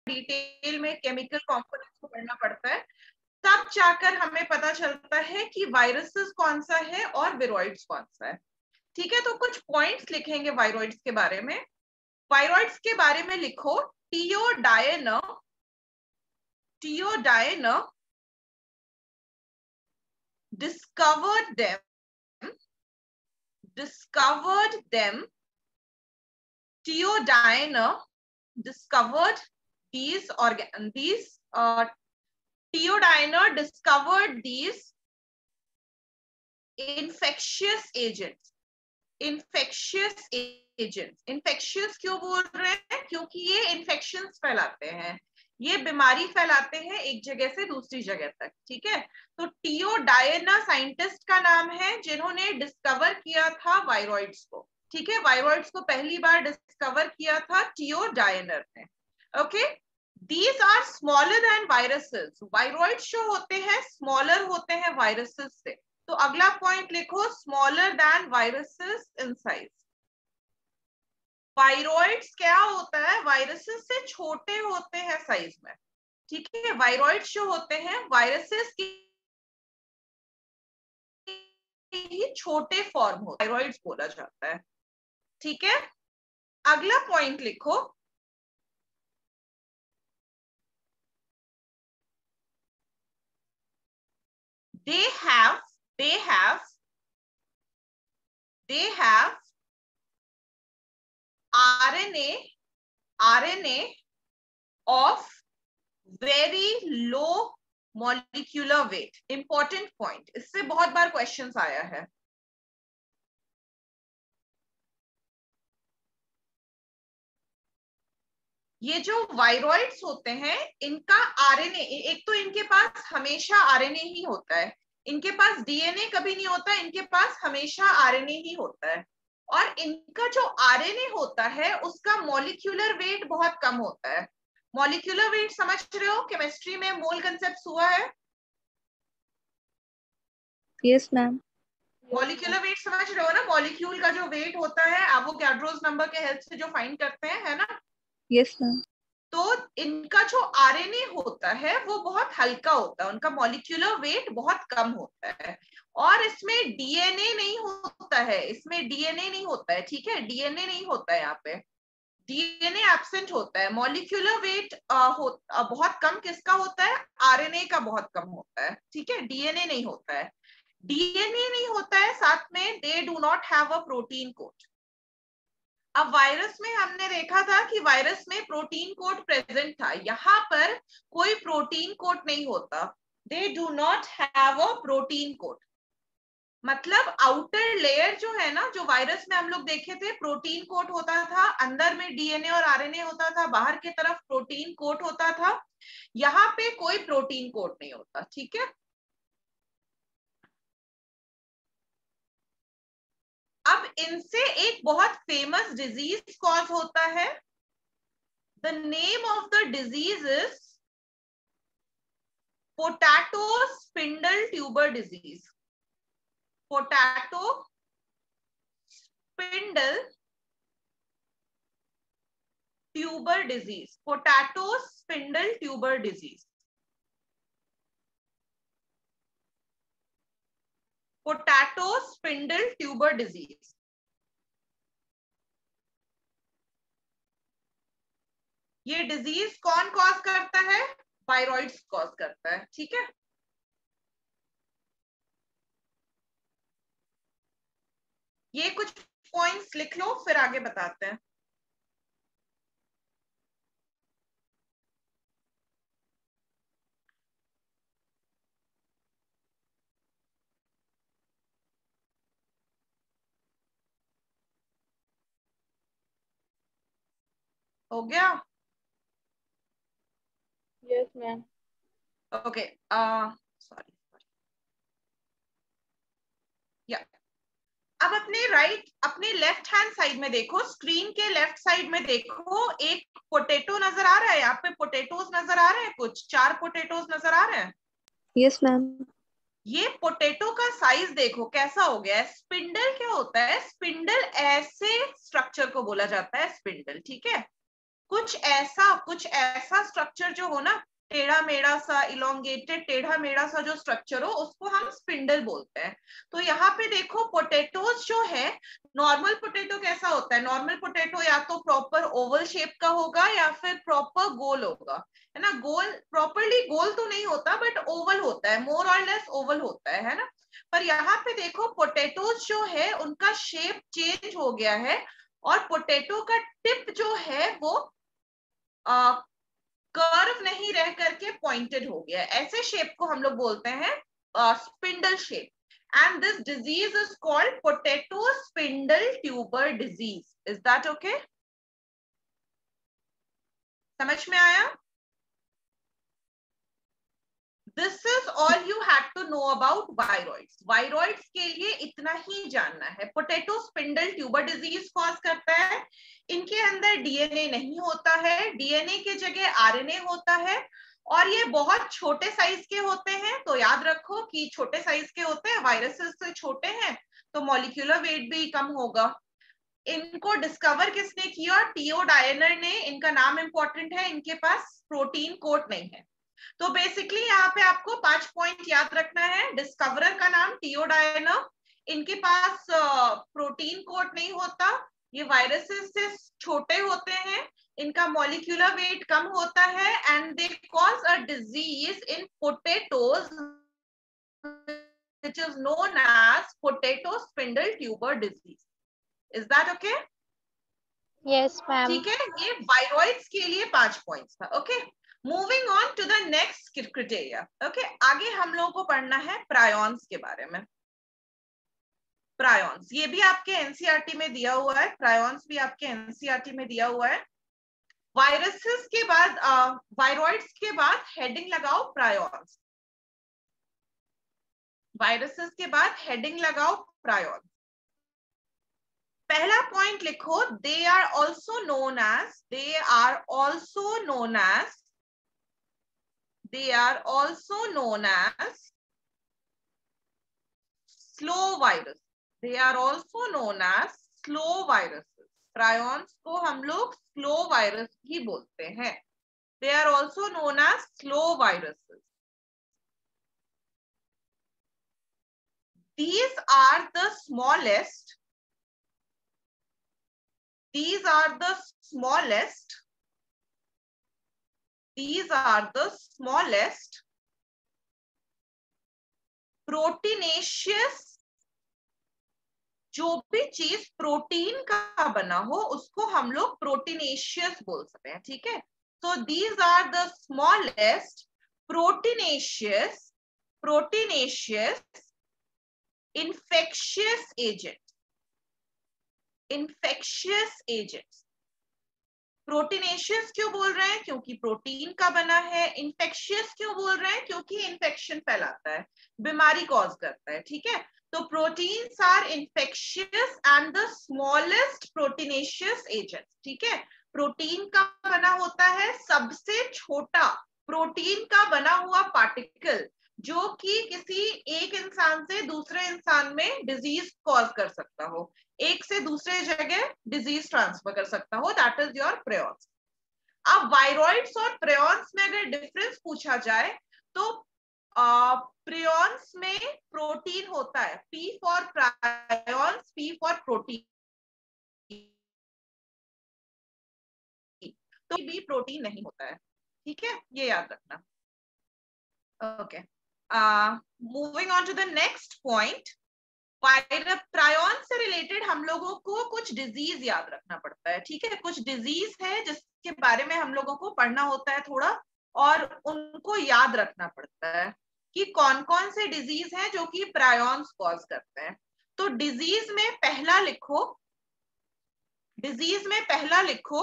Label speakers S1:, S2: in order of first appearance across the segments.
S1: Detail में chemical components को पढ़ना पड़ता है, तब जाकर हमें पता चलता है कि वायरसेस कौन सा है और विरोइड्स कौन सा है। ठीक है, तो कुछ पॉइंट्स लिखेंगे वायरॉइड्स के बारे में। वायरॉइड्स के बारे में लिखो, टियोडायना discovered them. Theodina discovered Theodina discovered these infectious agents. infectious क्यों बोल रहे हैं? क्योंकि ये इन्फेक्शंस फैलाते हैं, ये बीमारी फैलाते हैं एक जगह से दूसरी जगह तक। ठीक है, तो टियोडायना साइंटिस्ट का नाम है जिन्होंने डिस्कवर किया था वायरॉइड्स को। ठीक है, वायरॉइड्स को पहली बार डिस्कवर किया था टियोडायनर ने। Okay, these are smaller than viruses. Viroids जो होते हैं स्मॉलर होते हैं वायरसेस से। तो अगला पॉइंट लिखो, smaller than viruses in size. Viroids क्या होता है? वायरसेस से छोटे होते हैं साइज में। ठीक है, वायरॉइड्स जो होते हैं वायरसेस की ही छोटे फॉर्म होते हैं, वायरॉइड्स बोला जाता है। ठीक है, अगला पॉइंट लिखो, they have RNA of very low molecular weight. Important point, इससे बहुत बार क्वेश्चंस आया है। ये जो वायरॉइड्स होते हैं इनका आरएनए, एक तो इनके पास हमेशा आरएनए ही होता है, इनके पास डीएनए कभी नहीं होता, इनके पास हमेशा आरएनए ही होता है। और इनका जो आरएनए होता है उसका मॉलिक्यूलर वेट बहुत कम होता है। मॉलिक्यूलर वेट समझ रहे हो? केमिस्ट्री में मोल कंसेप्ट हुआ है?
S2: Yes ma'am.
S1: मॉलिक्यूलर वेट समझ रहे हो ना? मॉलिक्यूल का जो वेट होता है एवोगैड्रोस नंबर के हेल्प से जो फाइंड करते हैं, है ना?
S2: Yes ma'am.
S1: तो इनका जो आरएनए होता है वो बहुत हल्का होता है, उनका मॉलिक्यूलर वेट बहुत कम होता है। और इसमें डीएनए नहीं होता है, इसमें डीएनए नहीं होता है। ठीक है, डीएनए नहीं होता है, यहाँ पे डीएनए एब्सेंट होता है। मॉलिक्यूलर वेट बहुत कम किसका होता है? आरएनए का बहुत कम होता है। ठीक है, डीएनए नहीं होता है। डीएनए नहीं होता है, साथ में they do not have a protein code. अब वायरस में हमने देखा था कि वायरस में प्रोटीन कोड प्रेजेंट था, यहाँ पर कोई प्रोटीन कोड नहीं होता। They do not have a protein code. मतलब आउटर लेयर जो है ना, जो वायरस में हम लोग देखे थे प्रोटीन कोट होता था, अंदर में डीएनए और आरएनए होता था, बाहर की तरफ प्रोटीन कोट होता था। यहाँ पे कोई प्रोटीन कोट नहीं होता। ठीक है, अब इनसे एक बहुत फेमस डिजीज कॉज होता है। The name of the disease is potato spindle tuber disease. Potato spindle tuber disease, potato spindle tuber disease, potato spindle tuber disease. ये डिजीज कौन कॉज करता है? वायरॉइड्स कॉज करता है। ठीक है, ये कुछ पॉइंट्स लिख लो, फिर आगे बताते हैं। हो गया?
S2: Yes ma'am.
S1: ओके, सॉरी या अब अपने लेफ्ट हैंड साइड में देखो, स्क्रीन के लेफ्ट साइड में देखो, एक पोटैटो नजर आ रहा है। यहाँ पे पोटैटोज नजर आ रहे हैं, कुछ 4 पोटैटोज नजर आ रहे हैं।
S2: Yes ma'am.
S1: ये पोटैटो का साइज देखो कैसा हो गया है। स्पिंडल क्या होता है? स्पिंडल ऐसे स्ट्रक्चर को बोला जाता है स्पिंडल। ठीक है, कुछ ऐसा स्ट्रक्चर जो हो ना, टेढ़ा मेढ़ा सा, इलोंगेटेड टेढ़ा मेढ़ा सा जो स्ट्रक्चर हो, उसको हम स्पिंडल बोलते हैं। तो यहाँ पे देखो पोटैटोज जो है, नॉर्मल पोटैटो कैसा होता है? नॉर्मल पोटैटो या तो प्रॉपर ओवल शेप का होगा या फिर प्रॉपर गोल होगा, है ना। गोल, प्रॉपरली गोल तो नहीं होता बट ओवल होता है, मोर और लेस ओवल होता है ना। पर यहाँ पे देखो पोटैटोज जो है उनका शेप चेंज हो गया है, और पोटैटो का टिप जो है वो कर्व नहीं रह करके पॉइंटेड हो गया। ऐसे शेप को हम लोग बोलते हैं spindle shape, and this disease is called potato spindle tuber disease. Is that okay? समझ में आया? This is all you had to know about viroids. Viroids के लिए इतना ही जानना है। Potato spindle tuber disease cause करता है। इनके अंदर डीएनए नहीं होता है, डीएनए के जगह आरएनए होता है, और ये बहुत छोटे साइज के होते हैं। तो याद रखो कि छोटे साइज के होते हैं, वायरसेस से छोटे हैं, तो मॉलिक्यूलर वेट भी कम होगा। इनको डिस्कवर किसने किया? टीओ डायनर ने। इनका नाम इंपॉर्टेंट है, इनके पास प्रोटीन कोट नहीं है। तो बेसिकली यहाँ पे आपको 5 पॉइंट याद रखना है। डिस्कवरर का नाम टीओ डायनर, इनके पास प्रोटीन कोट नहीं होता, ये वायरसेस से छोटे होते हैं, इनका मॉलिक्यूलर वेट कम होता है, and they cause a disease in potatoes which is known as potato spindle tuber disease. Is that okay?
S3: Yes, ma'am.
S1: ठीक है, ये वायरॉइड्स के लिए 5 पॉइंट्स था। Okay, moving on to the next criteria. Okay, आगे हम लोगों को पढ़ना है प्रायोन्स के बारे में। प्रायोन्स, ये भी आपके एनसीईआरटी में दिया हुआ है, प्रायोन्स भी आपके एनसीईआरटी में दिया हुआ है। वायरसेस के बाद, वायरॉइड्स के बाद हेडिंग लगाओ प्रायोन्स। वायरसेस के बाद हेडिंग लगाओ प्रायोन्स। पहला पॉइंट लिखो, they are also known as, they are also known as, they are also known as slow virus. They are also known as slow viruses. Prions को हम लोग slow virus ही बोलते हैं। They are also known as slow viruses. These are the smallest. These are the smallest. These are the smallest proteinaceous, जो भी चीज protein का बना हो उसको हम लोग प्रोटीनेशियस बोल सकते हैं। ठीक है, so these are the smallest proteinaceous infectious agents. infectious agents. Proteinaceous क्यों बोल रहे हैं? क्योंकि प्रोटीन का बना है। इन्फेक्शियस क्यों बोल रहे हैं? क्योंकि इन्फेक्शन फैलाता है, बीमारी कॉज करता है। ठीक है, तो proteins are infectious and the smallest proteinaceous agents. ठीक है, प्रोटीन का बना होता है सबसे छोटा प्रोटीन का बना हुआ पार्टिकल, जो कि किसी एक इंसान से दूसरे इंसान में डिजीज कॉज कर सकता हो, एक से दूसरे जगह डिजीज ट्रांसफर कर सकता हो, दैट इज योर प्रेयॉन्स। अब वायरॉइड्स और प्रेयॉन्स में अगर डिफरेंस पूछा जाए तो प्रेयॉन्स में प्रोटीन होता है, P for prions, P for protein, तो भी प्रोटीन नहीं होता है। ठीक है, ये याद रखना। Okay, moving on to the next point. Prion से रिलेटेड हम लोगों को कुछ डिजीज याद रखना पड़ता है। ठीक है, कुछ डिजीज है जिसके बारे में हम लोगों को पढ़ना होता है थोड़ा, और उनको याद रखना पड़ता है कि कौन कौन से डिजीज हैं जो कि प्रायोन्स कॉज करते हैं। तो डिजीज में पहला लिखो, डिजीज में पहला लिखो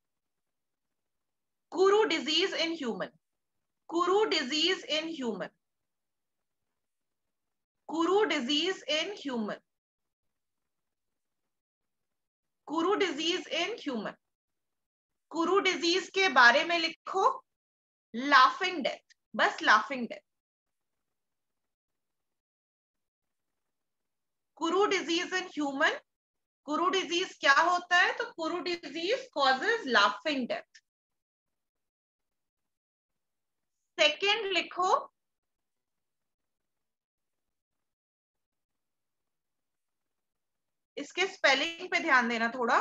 S1: kuru disease in human. Kuru disease in human. Kuru disease in human. Kuru disease in human. Kuru disease के बारे में लिखो लाफिंग डेथ, बस laughing death. Kuru disease in human, kuru disease क्या होता है? तो kuru disease causes laughing death. Second लिखो, इसके स्पेलिंग पे ध्यान देना थोड़ा।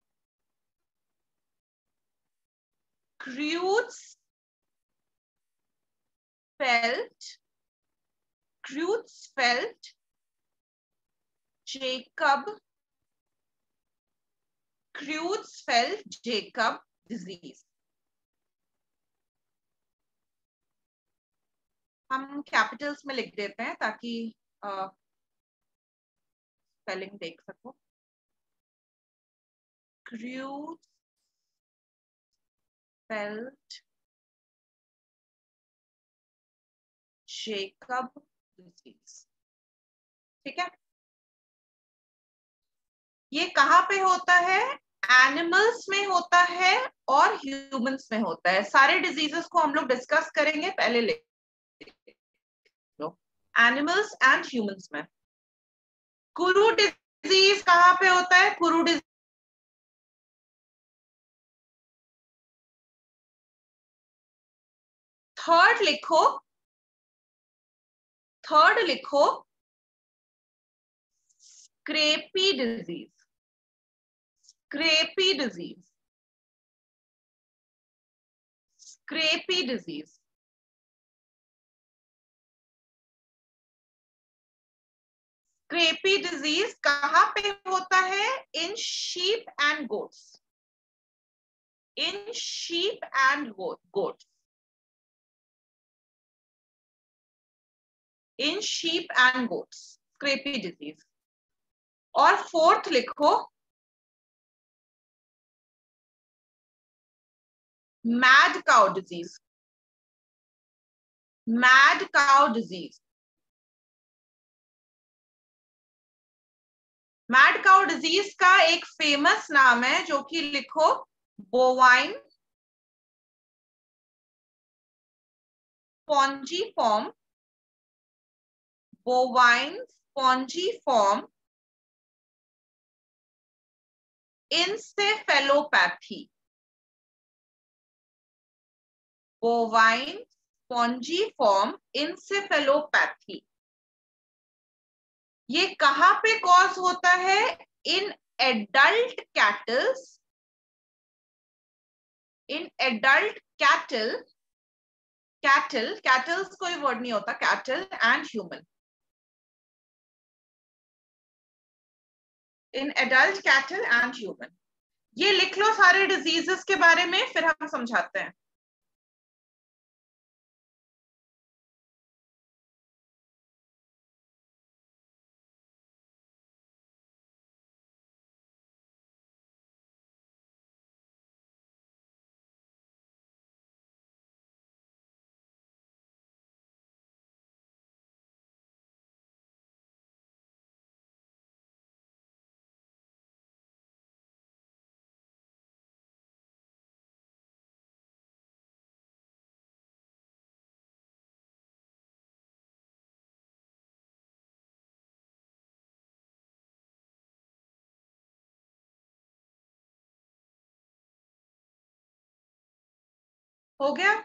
S1: Creutzfeldt Jacob disease। हम कैपिटल्स में लिख देते हैं ताकि स्पेलिंग देख सको। Creutzfeldt Jacob disease, ठीक है। ये कहाँ पे होता है? एनिमल्स में होता है और ह्यूमंस में होता है। सारे डिजीजेस को हम लोग डिस्कस करेंगे, पहले ले लो एनिमल्स एंड ह्यूमंस में। कुरु डिजीज कहाँ पे होता है? कुरु डिजीज थर्ड लिखो scrapie disease. Scrapie disease, scrapie disease. Scrapie disease कहाँ पे होता है? In sheep and goats. In sheep and goats. In sheep and goats, scrapie disease. और फोर्थ लिखो mad cow disease. Mad cow disease. Mad cow disease का एक famous नाम है जो कि लिखो bovine spongiform. Bovine spongiform encephalopathy. Bovine spongiform encephalopathy. ये कहां पे कॉज होता है? In adult cattles. In adult kettles कोई वर्ड नहीं होता, cattle and human. In adult cattle and human. ये लिख लो सारे डिजीजेस के बारे में, फिर हम समझाते हैं। हो गया?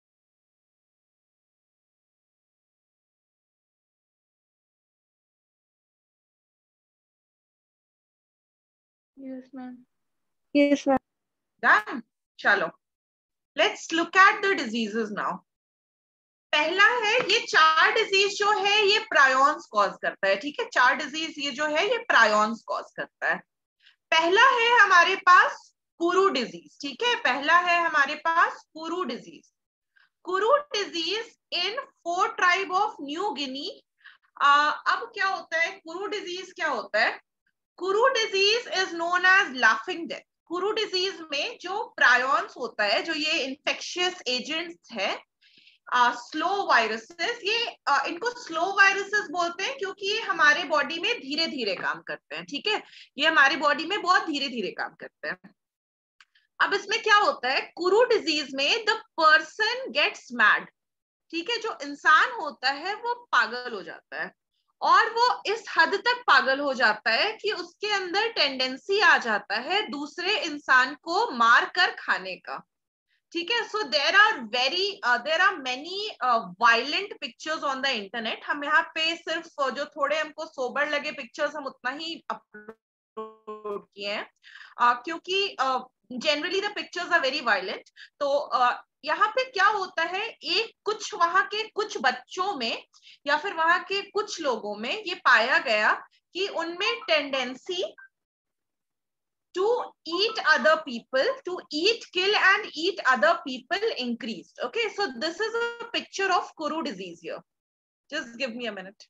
S2: Yes, ma'am. Yes, ma'am.
S1: Done. चलो let's look at the diseases now. पहला है, ये 4 डिजीज जो है ये प्रायोन्स कॉज करता है, ठीक है। 4 डिजीज ये जो है ये प्रायोन्स कॉज करता है। पहला है हमारे पास कुरु डिजीज, ठीक है। पहला है हमारे पास kuru disease. Kuru disease in 4 tribe of New Guinea. अब क्या होता है? कुरु डिजीज क्या होता है? Kuru disease is known as laughing death. Kuru disease में जो प्रायोन्स होता है, जो ये इन्फेक्शियस एजेंट्स है, स्लो वायरसेस, ये इनको स्लो वायरसेस बोलते हैं क्योंकि ये हमारे बॉडी में धीरे धीरे काम करते हैं, ठीक है। ये हमारी बॉडी में बहुत धीरे धीरे काम करते हैं। अब इसमें क्या होता है? कुरु डिजीज में द पर्सन गेट्स मैड, ठीक है। जो इंसान होता है वो पागल हो जाता है और वो इस हद तक पागल हो जाता है कि उसके अंदर टेंडेंसी आ जाता है दूसरे इंसान को मार कर खाने का। ठीक है, so there are many violent pictures on the internet. हम यहाँ पे सिर्फ जो थोड़े हमको सोबर लगे पिक्चर्स हम उतना ही अपलोड किए हैं, क्योंकि generally the pictures are very violent. तो यहाँ पे क्या होता है, एक कुछ वहां के कुछ बच्चों में या फिर वहां के कुछ लोगों में ये पाया गया कि उनमें tendency to eat other people, to eat, kill and eat other people increased. Okay, so this is a picture of Kuru disease here. Just give me a minute.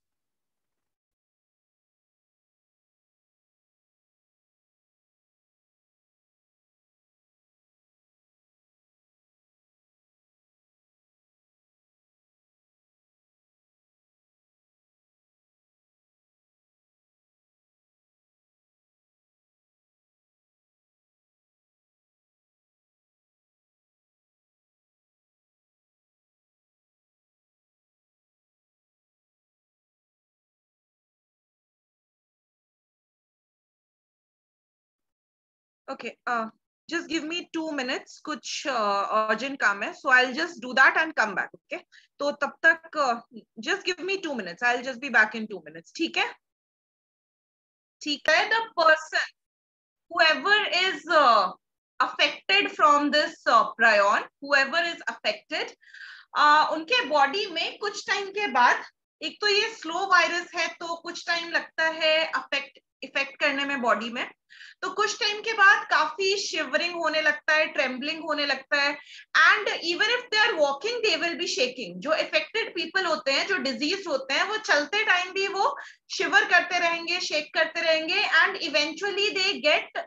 S1: Okay, just give me 2 minutes. कुछ urgent काम है, so I'll just do that and come back. Okay, तो तब तक just give me 2 minutes. I'll just be back in 2 minutes. ठीक है? ठीक है. The person, whoever is affected from this prion, whoever is affected, उनके बॉडी में कुछ टाइम के बाद, एक तो ये स्लो वायरस है तो कुछ टाइम लगता है इफेक्ट करने में बॉडी में, तो कुछ टाइम के बाद काफी शिवरिंग होने लगता है, ट्रेम्बलिंग होने लगता है, and even if they are walking they will be shaking. जो इफेक्टेड पीपल होते हैं, जो डिजीज होते हैं, वो चलते टाइम भी वो शिवर करते रहेंगे, शेक करते रहेंगे, and eventually they get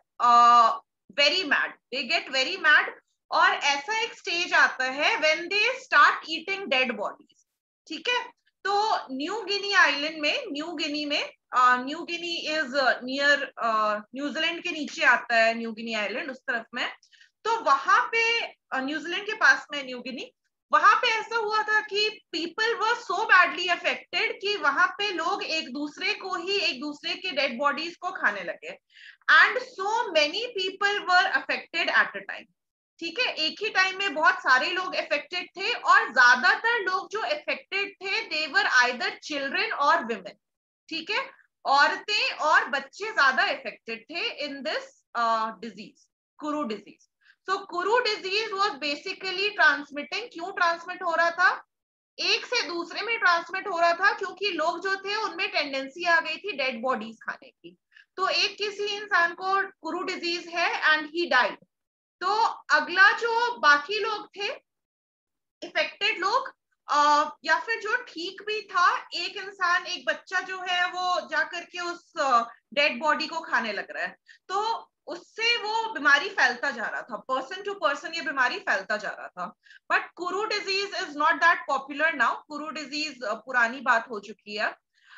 S1: very mad. और ऐसा एक स्टेज आता है when they start eating dead bodies. ठीक है, तो न्यू गिनी आइलैंड में, New Guinea is near New Zealand के नीचे आता है, न्यू गिनी आइलैंड उस तरफ में। तो वहां पे न्यूजीलैंड के पास में न्यू गिनी, वहां पे ऐसा हुआ था कि people were so badly affected कि वहां पे लोग एक दूसरे के डेड बॉडीज को खाने लगे, and so many people were affected at a time. ठीक है, एक ही टाइम में बहुत सारे लोग इफेक्टेड थे, और ज्यादातर लोग जो इफेक्टेड थे दे वर आइदर चिल्ड्रन और विमेन। ठीक है, औरतें और बच्चे ज्यादा इफेक्टेड थे in this disease, kuru disease. So kuru disease was basically transmitting. क्यों ट्रांसमिट हो रहा था? एक से दूसरे में ट्रांसमिट हो रहा था क्योंकि लोग जो थे उनमें टेंडेंसी आ गई थी डेड बॉडीज खाने की। तो एक किसी इंसान को कुरु डिजीज है एंड ही डाइड, तो अगला जो बाकी लोग थे इफेक्टेड लोग, या फिर जो ठीक भी था, एक इंसान, एक बच्चा जो है वो जाकर के उस डेड बॉडी को खाने लग रहा है, तो उससे वो बीमारी फैलता जा रहा था, पर्सन टू पर्सन ये बीमारी फैलता जा रहा था। But kuru disease is not that popular now. Kuru disease पुरानी बात हो चुकी है।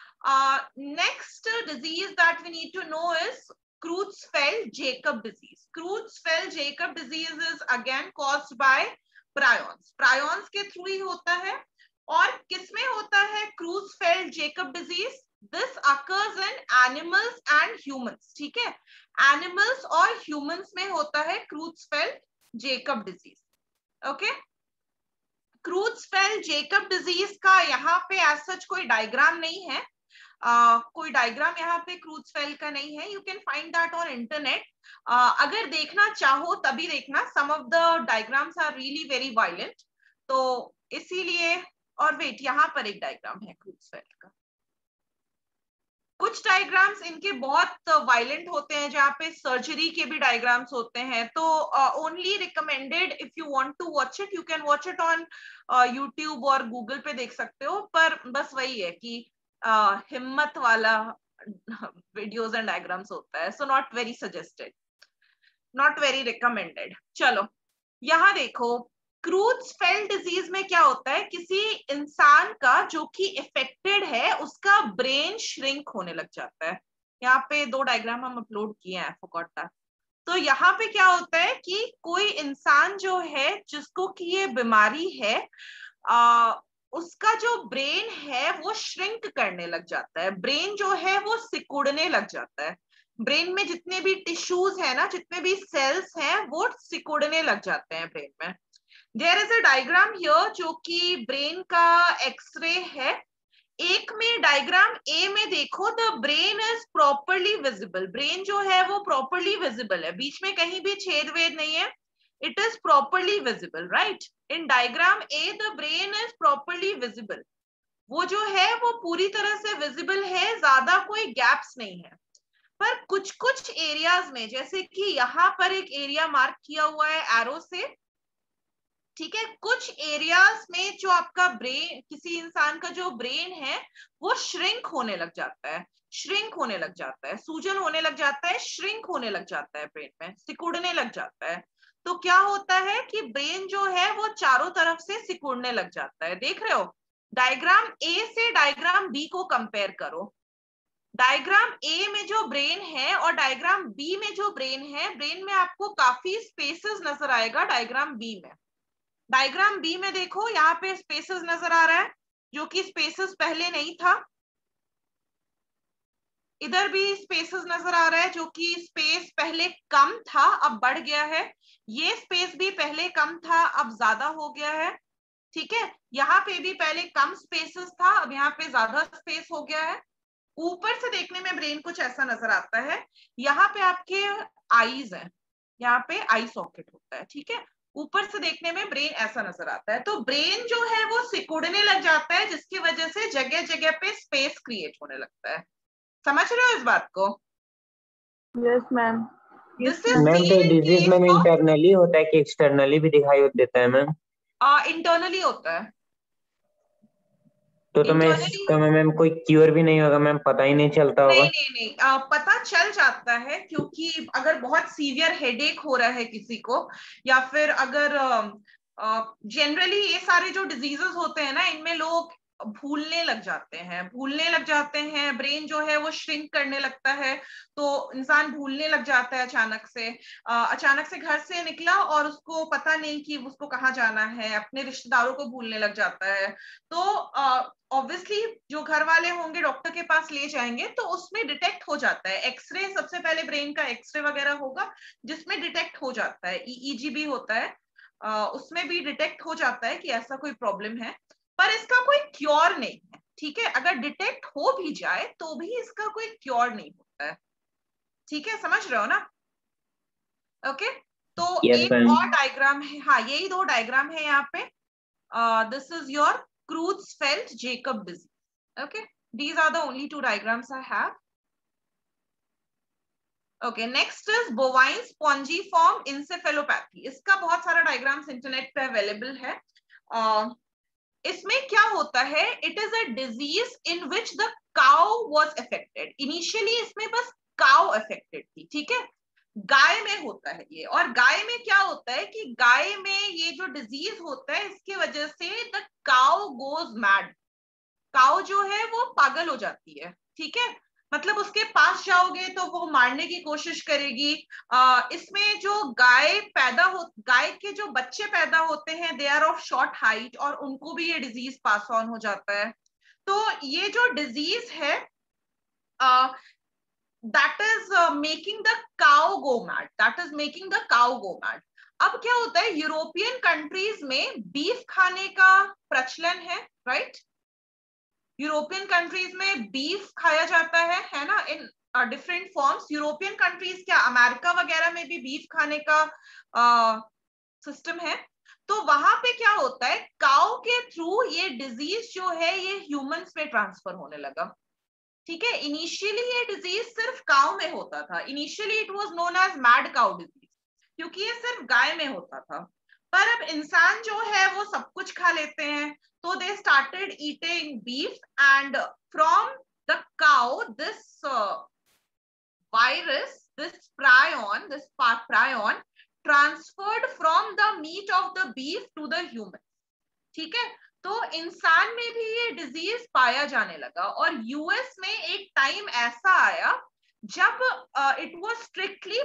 S1: Next disease that we need to know is Creutzfeldt-Jakob disease. Creutzfeldt-Jakob disease is again caused by prions. Prions के थ्रू ही होता है। और किसमें होता है Creutzfeldt-Jakob disease? This occurs in animals and humans. ठीक है, एनिमल्स और ह्यूमंस में होता है Creutzfeldt-Jakob disease. Okay, Creutzfeldt-Jakob disease का यहाँ पे एज सच कोई डायग्राम नहीं है। कोई डायग्राम यहाँ पे क्रूज़फेल्ड का नहीं है। You can find that on internet. अगर देखना चाहो तभी देखना। Some of the diagrams are really very violent, तो इसीलिए। और वेट, यहाँ पर एक डायग्राम है क्रूज़फेल्ड का। कुछ डायग्राम्स इनके बहुत वायलेंट होते हैं, जहाँ पे सर्जरी के भी डायग्राम्स होते हैं। तो only recommended if you want to watch it, you can watch it on YouTube और गूगल पे देख सकते हो। पर बस वही है कि हिम्मत वाला वीडियोस एंड डायग्राम्स होता है, so not very suggested, not very recommended. चलो यहाँ देखो, क्रूज़फेल्ड डिजीज में क्या होता है, किसी इंसान का जो कि इफेक्टेड है उसका ब्रेन श्रिंक होने लग जाता है। यहाँ पे 2 डायग्राम हम अपलोड किए हैं, फॉरगॉट दैट। तो यहाँ पे क्या होता है कि कोई इंसान जो है जिसको कि ये बीमारी है, उसका जो ब्रेन है वो श्रिंक करने लग जाता है, ब्रेन जो है वो सिकुड़ने लग जाता है, ब्रेन में जितने भी टिश्यूज है ना, जितने भी सेल्स हैं वो सिकुड़ने लग जाते हैं ब्रेन में। There is a diagram here जो कि ब्रेन का एक्सरे है। एक में डायग्राम ए में देखो, the brain is properly visible, brain जो है वो प्रॉपरली विजिबल है, बीच में कहीं भी छेद वेद नहीं है, it is properly visible, right. In diagram A the brain is properly visible, वो जो है वो पूरी तरह से विजिबल है, ज्यादा कोई गैप्स नहीं है। पर कुछ कुछ एरियाज में, जैसे कि यहाँ पर एक एरिया मार्क किया हुआ है एरो से, ठीक है, कुछ एरियाज में जो आपका ब्रेन, किसी इंसान का जो ब्रेन है वो श्रिंक होने लग जाता है, श्रिंक होने लग जाता है, सूजन होने लग जाता है, श्रिंक होने लग जाता है, ब्रेन में सिकुड़ने लग जाता है। तो क्या होता है कि ब्रेन जो है वो चारों तरफ से सिकुड़ने लग जाता है। देख रहे हो, डायग्राम ए से डायग्राम बी को कंपेयर करो। डायग्राम ए में जो ब्रेन है और डायग्राम बी में जो ब्रेन है, ब्रेन में आपको काफी स्पेसेस नजर आएगा। डायग्राम बी में, डायग्राम बी में देखो, यहाँ पे स्पेसेस नजर आ रहा है जो कि स्पेसेस पहले नहीं था। इधर भी स्पेसेस नजर आ रहा है जो कि स्पेस पहले कम था अब बढ़ गया है। ये स्पेस भी पहले कम था अब ज्यादा हो गया है, ठीक है। यहाँ पे भी पहले कम स्पेसेस था, अब यहाँ पे ज्यादा स्पेस हो गया है। ऊपर से देखने में ब्रेन कुछ ऐसा नजर आता है। यहाँ पे आपके आईज है, यहाँ पे आई सॉकेट होता है, ठीक है। ऊपर से देखने में ब्रेन ऐसा नजर आता है। तो ब्रेन जो है वो सिकुड़ने लग जाता है, जिसकी वजह से जगह जगह पे स्पेस क्रिएट होने लगता है। समझ रहे हो इस बात को?
S2: Yes ma'am.
S1: This is
S4: ma'am तो
S1: seen in
S4: disease
S1: case
S4: ma'am
S1: of,
S4: internally होता है कि एक्सटर्नली भी दिखाई देता है मैम?
S1: इंटरनली होता है।
S4: तो मैं
S1: इंटरनली,
S4: इसका मैम कोई क्योर भी नहीं होगा मैम, पता ही नहीं चलता होगा?
S1: नहीं नहीं नहीं, पता चल जाता है, क्योंकि अगर बहुत सीवियर हेडेक हो रहा है किसी को, या फिर अगर जनरली ये सारे जो डिजीजेस होते हैं ना, इनमें लोग भूलने लग जाते हैं, भूलने लग जाते हैं, ब्रेन जो है वो श्रिंक करने लगता है, तो इंसान भूलने लग जाता है अचानक से। अचानक से घर से निकला और उसको पता नहीं कि उसको कहाँ जाना है, अपने रिश्तेदारों को भूलने लग जाता है। तो ऑब्वियसली जो घर वाले होंगे डॉक्टर के पास ले जाएंगे, तो उसमें डिटेक्ट हो जाता है। एक्सरे, सबसे पहले ब्रेन का एक्सरे वगैरह होगा जिसमें डिटेक्ट हो जाता है, ईईजी भी होता है, उसमें भी डिटेक्ट हो जाता है कि ऐसा कोई प्रॉब्लम है। पर इसका कोई क्योर नहीं है, ठीक है। अगर डिटेक्ट हो भी जाए तो भी इसका कोई क्योर नहीं होता है, ठीक है, समझ रहे हो ना? ओके, तो
S4: यस
S1: एक
S4: मैम।
S1: और डायग्राम है, हाँ यही दो डायग्राम है यहाँ पे। This is your Creutzfeldt-Jakob disease. Okay, these are the only two diagrams I have. Okay, next is bovine spongiform encephalopathy. इसका बहुत सारा डायग्राम्स इंटरनेट पे अवेलेबल है। इसमें क्या होता है, it is a disease in which the cow was affected. Initially इसमें बस काउ अफेक्टेड थी, ठीक है, गाय में होता है ये। और गाय में क्या होता है कि गाय में ये जो डिजीज होता है, इसकी वजह से the cow goes mad, cow जो है वो पागल हो जाती है, ठीक है। मतलब उसके पास जाओगे तो वो मारने की कोशिश करेगी। इसमें जो गाय के जो बच्चे पैदा होते हैं, they are of short height, और उनको भी ये डिजीज पास ऑन हो जाता है। तो ये जो डिजीज है, that is making the cow go mad, that is making the cow go mad. अब क्या होता है, यूरोपियन कंट्रीज में बीफ खाने का प्रचलन है, राइट। यूरोपियन कंट्रीज में बीफ खाया जाता है ना, in different forms. European countries, क्या अमेरिका वगैरह में भी बीफ खाने का सिस्टम है। तो वहां पे क्या होता है, काउ के थ्रू ये डिजीज जो है ये ह्यूमंस में ट्रांसफर होने लगा, ठीक है। इनिशियली ये डिजीज सिर्फ काउ में होता था, initially it was known as mad cow disease, क्योंकि ये सिर्फ गाय में होता था। पर अब इंसान जो है वो सब कुछ खा लेते हैं, तो they started eating beef, and from the cow this virus, this prion transferred from the meat of the beef to the human, ठीक है। तो इंसान में भी ये डिजीज पाया जाने लगा। और यूएस में एक टाइम ऐसा आया जब इट वाज स्ट्रिक्टली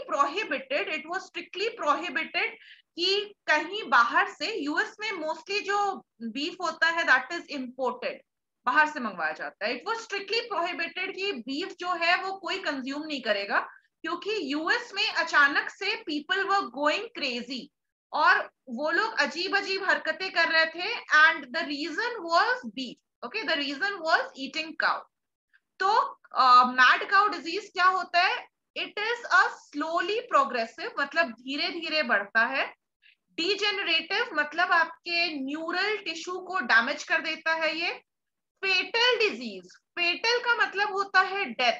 S1: प्रोहिबिटेड कि कहीं बाहर से, यूएस में मोस्टली जो बीफ होता है दैट इज इम्पोर्टेड, बाहर से मंगवाया जाता है। इट वाज स्ट्रिक्टली प्रोहिबिटेड कि बीफ जो है वो कोई कंज्यूम नहीं करेगा, क्योंकि यूएस में अचानक से पीपल वर गोइंग क्रेजी और वो लोग अजीब अजीब हरकतें कर रहे थे, and the reason was beef. Okay, the reason was eating cow. तो मैड काउ डिजीज क्या होता है? It is a slowly progressive, मतलब धीरे धीरे बढ़ता है। डीजेनरेटिव मतलब आपके न्यूरल टिश्यू को डैमेज कर देता है ये। फेटल डिजीज, फेटल का मतलब होता है डेथ।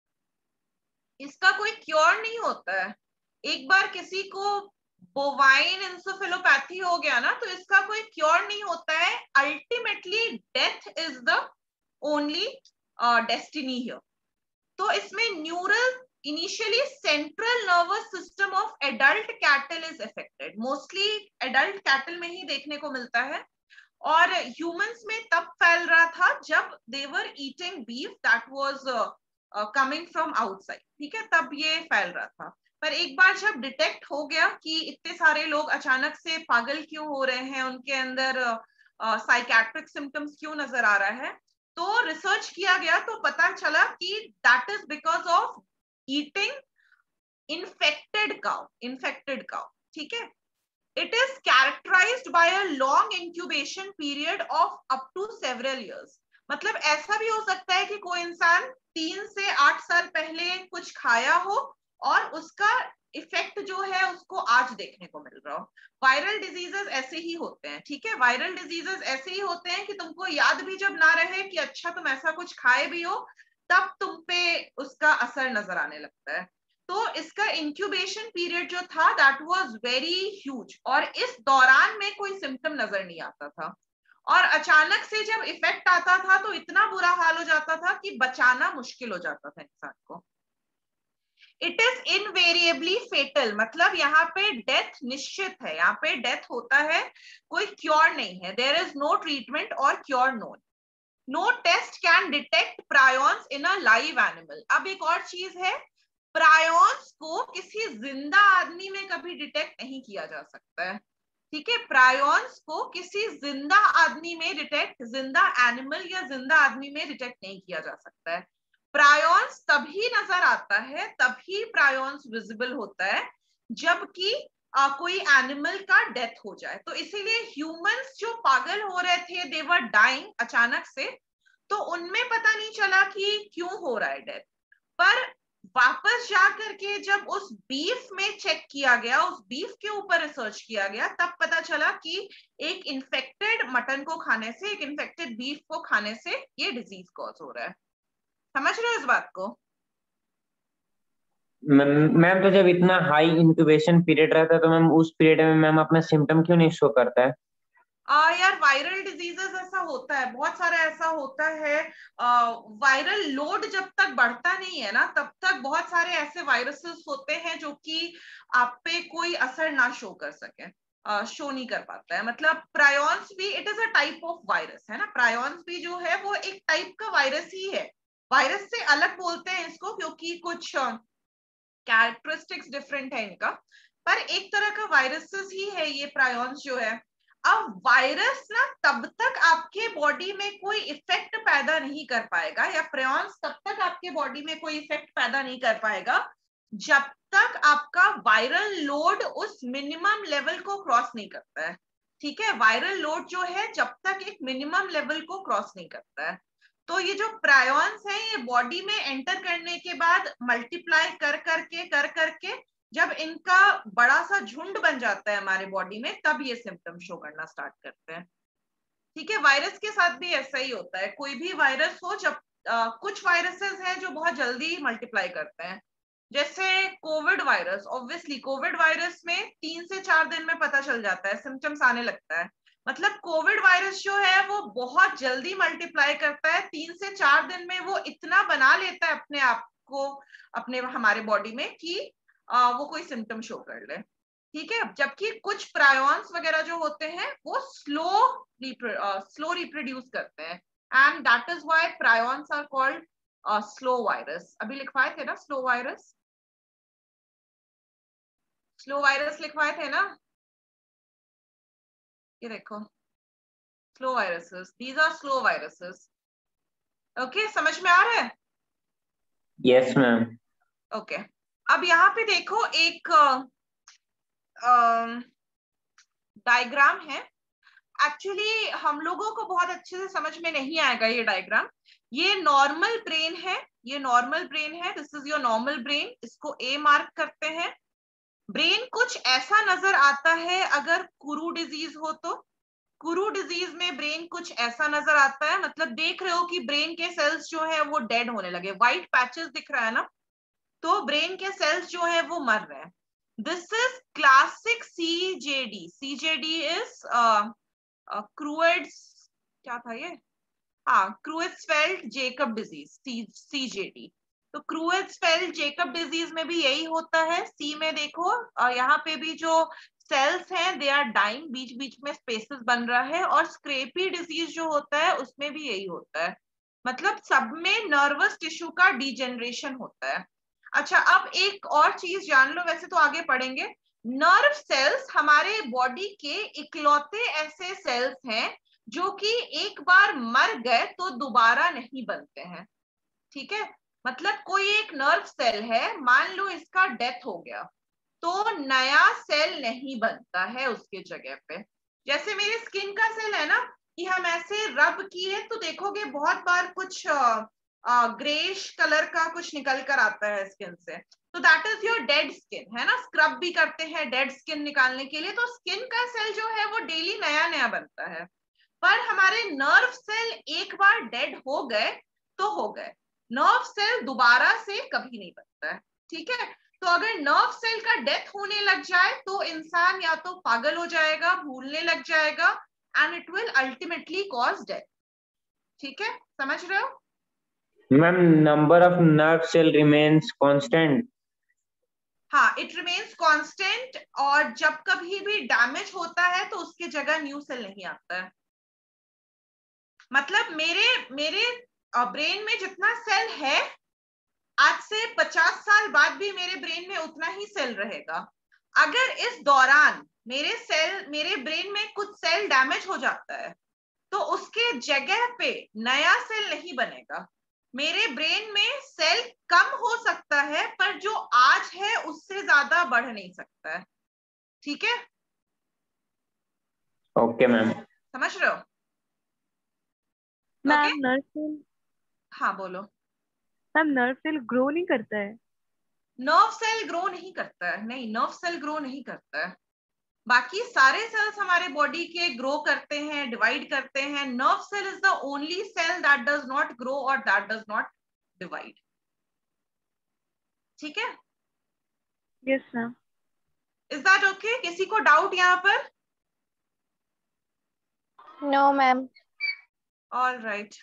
S1: इसका कोई क्योर नहीं होता है। एक बार किसी को बोवाइन इंसेफेलोपैथी हो गया ना, तो इसका कोई क्योर नहीं होता है। Ultimately death is the only destiny here. तो इसमें neural, initially central nervous system of adult cattle is affected. Mostly adult cattle में ही देखने को मिलता है, और ह्यूमंस में तब फैल रहा था जब they were eating beef that was coming from outside. ठीक है, तब ये फैल रहा था। पर एक बार जब डिटेक्ट हो गया कि इतने सारे लोग अचानक से पागल क्यों हो रहे हैं, उनके अंदर साइकेट्रिक सिम्टम्स क्यों नजर आ रहा है, तो रिसर्च किया गया तो पता चला कि that is because of eating infected cow. ठीक है, it is characterized by a long incubation period of up to several years। मतलब ऐसा भी हो सकता है कि कोई इंसान 3 से 8 साल पहले कुछ खाया हो और उसका इफेक्ट जो है उसको आज देखने को मिल रहा हो। वायरल डिजीजेस ऐसे ही होते हैं। ठीक है, वायरल डिजीजेस ऐसे ही होते हैं कि तुमको याद भी जब ना रहे कि अच्छा तुम ऐसा कुछ खाए भी हो, तब तुम पे उसका असर नजर आने लगता है। तो इसका इंक्यूबेशन पीरियड जो था दैट वाज वेरी ह्यूज, और इस दौरान में कोई सिम्टम नजर नहीं आता था, और अचानक से जब इफेक्ट आता था तो इतना बुरा हाल हो जाता था कि बचाना मुश्किल हो जाता था इंसान को। इट इज इनवेरिएबली फेटल, मतलब यहाँ पे डेथ निश्चित है, यहाँ पे डेथ होता है, कोई क्योर नहीं है। देयर इज नो ट्रीटमेंट और cure known. No test can detect prions in a live animal. अब एक और चीज है, प्रायोन्स को किसी जिंदा आदमी में कभी डिटेक्ट नहीं किया जा सकता है। ठीक है, प्रायोन्स को किसी जिंदा आदमी में डिटेक्ट, जिंदा एनिमल या जिंदा आदमी में डिटेक्ट नहीं किया जा सकता है। प्रायोन्स तभी नजर आता है, तभी प्रायोन्स विजिबल होता है जबकि कोई एनिमल का डेथ हो जाए। तो इसीलिए ह्यूमंस जो पागल हो रहे थे, दे वर डाइंग अचानक से, तो उनमें पता नहीं चला कि क्यों हो रहा है डेथ। पर वापस जा करके जब उस बीफ में चेक किया गया, उस बीफ के ऊपर रिसर्च किया गया, तब पता चला कि एक इन्फेक्टेड मटन को खाने से, एक इन्फेक्टेड बीफ को खाने से ये डिजीज कॉज हो रहा है। समझ रहे हो इस बात को?
S4: मैम तो जब इतना हाई इंक्यूबेशन पीरियड रहता है तो मैम उस पीरियड में मैम अपना सिम्टम क्यों नहीं शो करता है?
S1: यार वायरल डिजीजेस ऐसा होता है, बहुत सारा ऐसा होता है। वायरल लोड जब तक बढ़ता नहीं है ना, तब तक बहुत सारे ऐसे वायरसेस होते हैं जो कि आप पे कोई असर ना शो कर सके, शो नहीं कर पाता है। मतलब प्रायोन्स भी it is a type of virus है ना, प्रायोन्स भी जो है वो एक टाइप का वायरस ही है। वायरस से अलग बोलते हैं इसको क्योंकि कुछ कैरेक्टरिस्टिक्स डिफरेंट है इनका, पर एक तरह का वायरसेस ही है ये प्रायोन्स जो है। अब वायरस ना तब तक आपके बॉडी में कोई इफेक्ट पैदा नहीं कर पाएगा, या प्रायोन्स तब तक आपके बॉडी में कोई इफेक्ट पैदा नहीं कर पाएगा जब तक आपका वायरल लोड उस मिनिमम लेवल को क्रॉस नहीं करता है। ठीक है, वायरल लोड जो है जब तक एक मिनिमम लेवल को क्रॉस नहीं करता है, तो ये जो प्रायोन्स हैं ये बॉडी में एंटर करने के बाद मल्टीप्लाई कर करके जब इनका बड़ा सा झुंड बन जाता है हमारे बॉडी में, तब ये सिम्टम शो करना स्टार्ट करते हैं। ठीक है, वायरस के साथ भी ऐसा ही होता है। कोई भी वायरस हो, जब कुछ वायरसेस हैं जो बहुत जल्दी मल्टीप्लाई करते हैं, जैसे COVID virus. Obviously COVID virus में 3 से 4 दिन में पता चल जाता है, सिम्टम्स आने लगता है। मतलब कोविड वायरस जो है वो बहुत जल्दी मल्टीप्लाई करता है, 3 से 4 दिन में वो इतना बना लेता है अपने आप को, अपने हमारे बॉडी में कि वो कोई सिम्टम शो कर ले। ठीक है, जबकि कुछ प्रायोन्स वगैरह जो होते हैं वो स्लो रिप्रोड्यूस करते हैं, and that is why prions are called slow virus, अभी लिखवाए थे ना स्लो वायरस, स्लो वायरस लिखवाए थे ना, ये देखो slow viruses, these are slow viruses. Okay, समझ में आ रहा है?
S4: Yes ma'am.
S1: ओके, अब यहाँ पे देखो एक डायग्राम है। एक्चुअली हम लोगों को बहुत अच्छे से समझ में नहीं आएगा ये डायग्राम। ये नॉर्मल ब्रेन है, ये नॉर्मल ब्रेन है, this is your normal brain, इसको ए मार्क करते हैं। ब्रेन कुछ ऐसा नजर आता है अगर कुरू डिजीज हो तो। कुरू डिजीज में ब्रेन कुछ ऐसा नजर आता है, मतलब देख रहे हो कि ब्रेन के सेल्स जो है वो डेड होने लगे, व्हाइट पैचेस दिख रहा है ना, तो ब्रेन के सेल्स जो है वो मर रहे हैं। This is classic CJD. CJD is क्रूएड्स, क्या था ये, हाँ, क्रूएट्सफेल्ड जेकब डिजीज, सीजेडी। तो क्रूएट्सफेल्ड जेकब डिजीज में भी यही होता है। सी में देखो यहाँ पे भी जो सेल्स हैं दे आर डाइंग, बीच बीच में स्पेसेस बन रहा है। और स्क्रेपी डिजीज जो होता है उसमें भी यही होता है, मतलब सब में नर्वस टिश्यू का डिजेनरेशन होता है। अच्छा, अब एक और चीज जान लो, वैसे तो आगे पढ़ेंगे। नर्व सेल्स हमारे बॉडी के इकलौते ऐसे सेल्स हैं जो कि एक बार मर गए तो दोबारा नहीं बनते हैं। ठीक है, मतलब कोई एक नर्व सेल है, मान लो इसका डेथ हो गया तो नया सेल नहीं बनता है उसके जगह पे। जैसे मेरे स्किन का सेल है ना, कि हम ऐसे रब किए तो देखोगे बहुत बार कुछ ग्रेश कलर का कुछ निकल कर आता है स्किन से, तो that is your dead skin, है ना। स्क्रब भी करते हैं डेड स्किन निकालने के लिए, तो स्किन का सेल जो है वो डेली नया नया बनता है। पर हमारे नर्व सेल एक बार डेड हो गए तो हो गए, नर्व सेल दोबारा से कभी नहीं बनता है। ठीक है, तो अगर नर्व सेल का डेथ होने लग जाए तो इंसान या तो पागल हो जाएगा, भूलने लग जाएगा, and it will ultimately cause death. ठीक है, समझ रहे हो?
S4: Ma'am number of nerve cell remains constant.
S1: हाँ, इट रिमेन्स कांस्टेंट, और जब कभी भी डैमेज होता है तो उसकी जगह न्यू सेल नहीं आता है। मतलब मेरे मेरे ब्रेन में जितना सेल है, आज से 50 साल बाद भी मेरे ब्रेन में उतना ही सेल रहेगा। अगर इस दौरान मेरे ब्रेन में कुछ सेल डैमेज हो जाता है तो उसके जगह पे नया सेल नहीं बनेगा। मेरे ब्रेन में सेल कम हो सकता है पर जो आज है उससे ज्यादा बढ़ नहीं सकता है। ठीक है,
S4: ओके मैम।
S1: समझ रहे हो? ओके,
S2: मैम नर्व सेल,
S1: हाँ बोलो।
S2: मैम नर्व सेल ग्रो नहीं करता है?
S1: नर्व सेल ग्रो नहीं करता है, नहीं, नर्व सेल ग्रो नहीं करता है। बाकी सारे सेल्स हमारे बॉडी के ग्रो करते हैं, डिवाइड करते हैं। Nerve cell is the only cell that does not grow और दैट डज नॉट डिवाइड। ठीक है,
S2: yes ma'am.
S1: Is that okay? किसी को डाउट यहाँ पर?
S3: No, ma'am.
S1: ऑल राइट,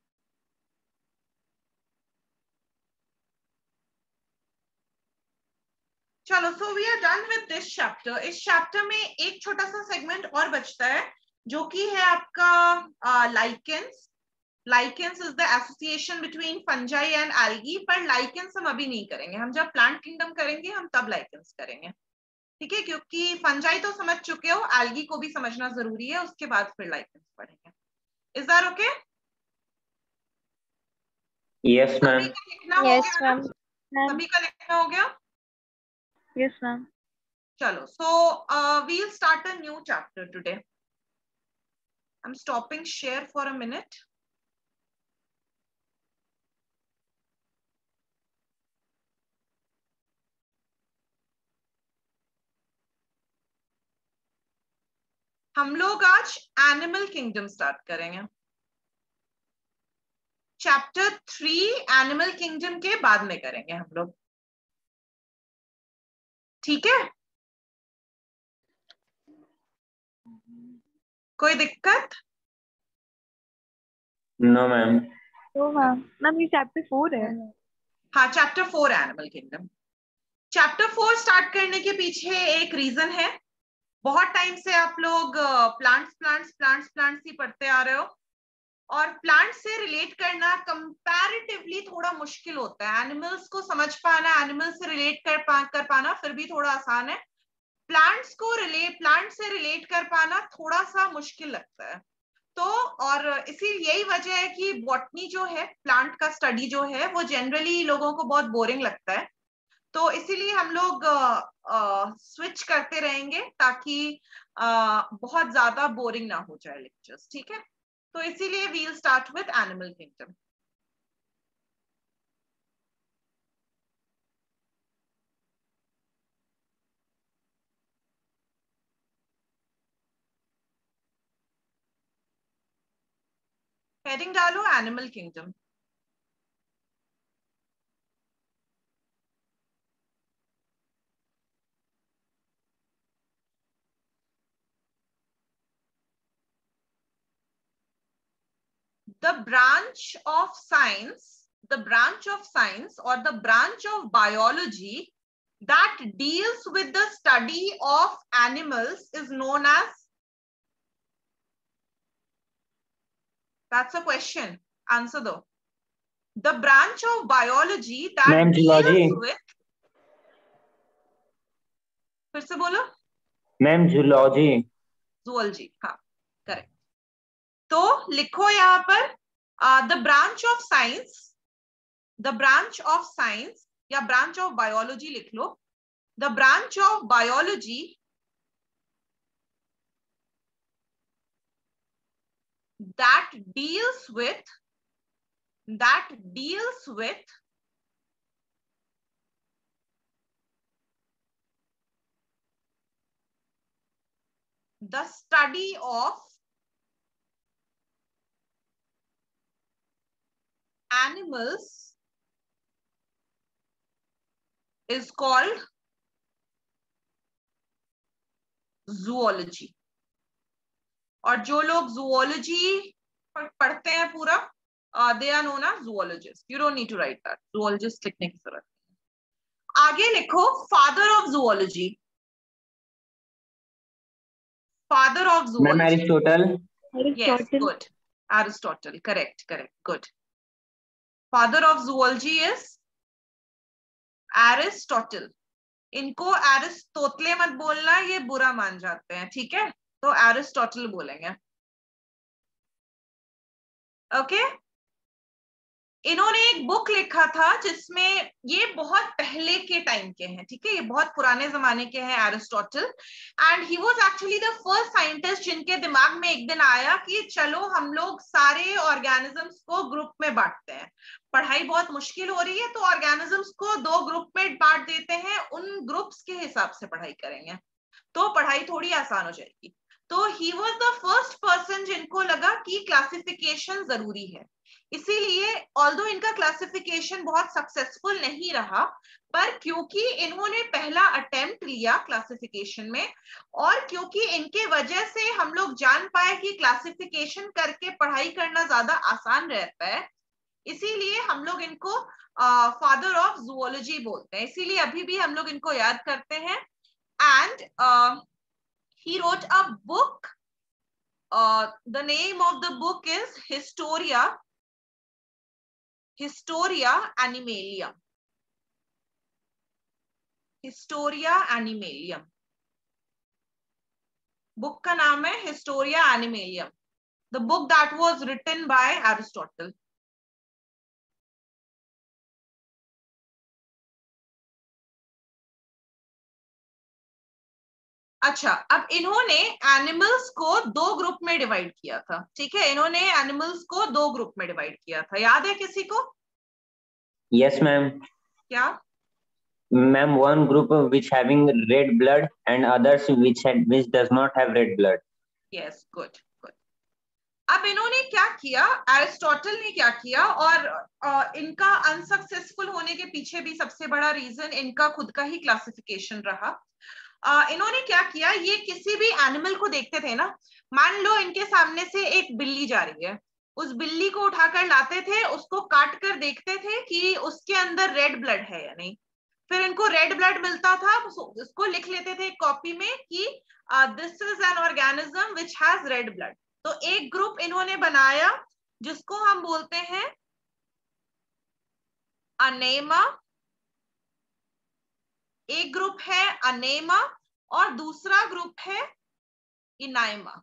S1: चलो, so we are done with this chapter. इस chapter में एक छोटा सा सेगमेंट और बचता है जो कि है आपका lichens. Lichens is the association between fungi and algae, पर लाइकेंस हम अभी नहीं करेंगे, हम जब प्लांट किंगडम करेंगे हम तब लाइकेंस करेंगे। ठीक है, क्योंकि फंजाई तो समझ चुके हो, एल्गी को भी समझना जरूरी है, उसके बाद फिर लाइकेंस पढ़ेंगे। Is that okay?
S4: Yes ma'am.
S1: सभी का लिखना हो
S3: Yes,
S1: गया ना?
S3: ma'am.
S2: मैम
S1: सभी का लिखना हो गया?
S2: Yes ma'am.
S1: चलो, so we'll start a new chapter today. I'm stopping share for a minute. हम लोग आज एनिमल किंगडम स्टार्ट करेंगे। चैप्टर 3 एनिमल किंगडम के बाद में करेंगे हम लोग। ठीक है, कोई दिक्कत?
S4: No ma'am.
S2: तो मैम, मैम ये चैप्टर 4 है।
S1: हाँ, chapter 4 animal kingdom. Chapter 4 start करने के पीछे एक रीजन है। बहुत टाइम से आप लोग प्लांट्स प्लांट्स प्लांट्स प्लांट्स ही पढ़ते आ रहे हो, और प्लांट से रिलेट करना कंपैरेटिवली थोड़ा मुश्किल होता है। एनिमल्स को समझ पाना, एनिमल्स से रिलेट कर पाना फिर भी थोड़ा आसान है। प्लांट से रिलेट कर पाना थोड़ा सा मुश्किल लगता है। तो और इसीलिए यही वजह है कि बॉटनी जो है, प्लांट का स्टडी जो है, वो जनरली लोगों को बहुत बोरिंग लगता है। तो इसीलिए हम लोग स्विच करते रहेंगे ताकि बहुत ज्यादा बोरिंग ना हो जाए लेक्चर्स, ठीक है। तो इसीलिए we'll start with animal kingdom. Heading डालो animal kingdom. The branch of science or the branch of biology that deals with the study of animals is known as, that's a question, answer though. The branch of biology that deals with, फिर से बोलो
S4: ma'am zoology.
S1: Zoology, हाँ correct. तो लिखो यहाँ पर the branch of science या branch of biology लिख लो। The branch of biology that deals with the study of animals is called zoology। और जो लोग zoology पढ़ते हैं पूरा, they are known as zoologists। You don't need to write that, zoologist लिखने की जरूरत नहीं। आगे लिखो father of zoology। Father of zoology,
S4: ma'am Aristotle.
S1: yes, good, Aristotle, correct, good। Father of zoology is Aristotle। इनको एरिस्टोटले मत बोलना, ये बुरा मान जाते हैं, ठीक है, तो एरिस्टोटल बोलेंगे, ओके। इन्होंने एक बुक लिखा था जिसमें, ये बहुत पहले के टाइम के हैं, ठीक है, ये बहुत पुराने जमाने के हैं Aristotle. And he was actually the first scientist जिनके दिमाग में एक दिन आया कि चलो हम लोग सारे ऑर्गेनिजम्स को ग्रुप में बांटते हैं, पढ़ाई बहुत मुश्किल हो रही है तो ऑर्गेनिजम्स को 2 ग्रुप में बांट देते हैं, उन ग्रुप्स के हिसाब से पढ़ाई करेंगे तो पढ़ाई थोड़ी आसान हो जाएगी। तो he was the first person जिनको लगा कि क्लासिफिकेशन जरूरी है। इसीलिए ऑल्दो इनका क्लासिफिकेशन बहुत सक्सेसफुल नहीं रहा, पर क्योंकि इन्होंने पहला अटेम्प्ट लिया क्लासिफिकेशन में, और क्योंकि इनके वजह से हम लोग जान पाए कि क्लासिफिकेशन करके पढ़ाई करना ज्यादा आसान रहता है, इसीलिए हम लोग इनको फादर ऑफ जूलॉजी बोलते हैं। इसीलिए अभी भी हम लोग इनको याद करते हैं। And he wrote a book, the name of the book is Historia Animalium। Book का नाम है Historia Animalium, the book that was written by Aristotle। अच्छा, अब इन्होंने एनिमल्स को 2 ग्रुप में डिवाइड किया था, ठीक है, इन्होंने एनिमल्स को 2 ग्रुप में डिवाइड किया था, याद है किसी को?
S4: Yes ma'am.
S1: क्या
S4: ma'am? one group which having red blood and others which does not have red blood।
S1: yes, good। अब इन्होंने क्या किया, एरिस्टोटल ने क्या किया, और इनका अनसक्सेसफुल होने के पीछे भी सबसे बड़ा रीजन इनका खुद का ही क्लासिफिकेशन रहा। इन्होंने क्या किया, ये किसी भी एनिमल को देखते थे ना, मान लो इनके सामने से एक बिल्ली जा रही है, उस बिल्ली को उठाकर लाते थे, उसको काट कर देखते थे कि उसके अंदर रेड ब्लड है या नहीं, फिर इनको रेड ब्लड मिलता था, उसको लिख लेते थे कॉपी में कि this is an organism which has red blood. तो एक ग्रुप इन्होंने बनाया जिसको हम बोलते हैं अनेमा। एक ग्रुप है अनेमा और दूसरा ग्रुप है इनाइमा।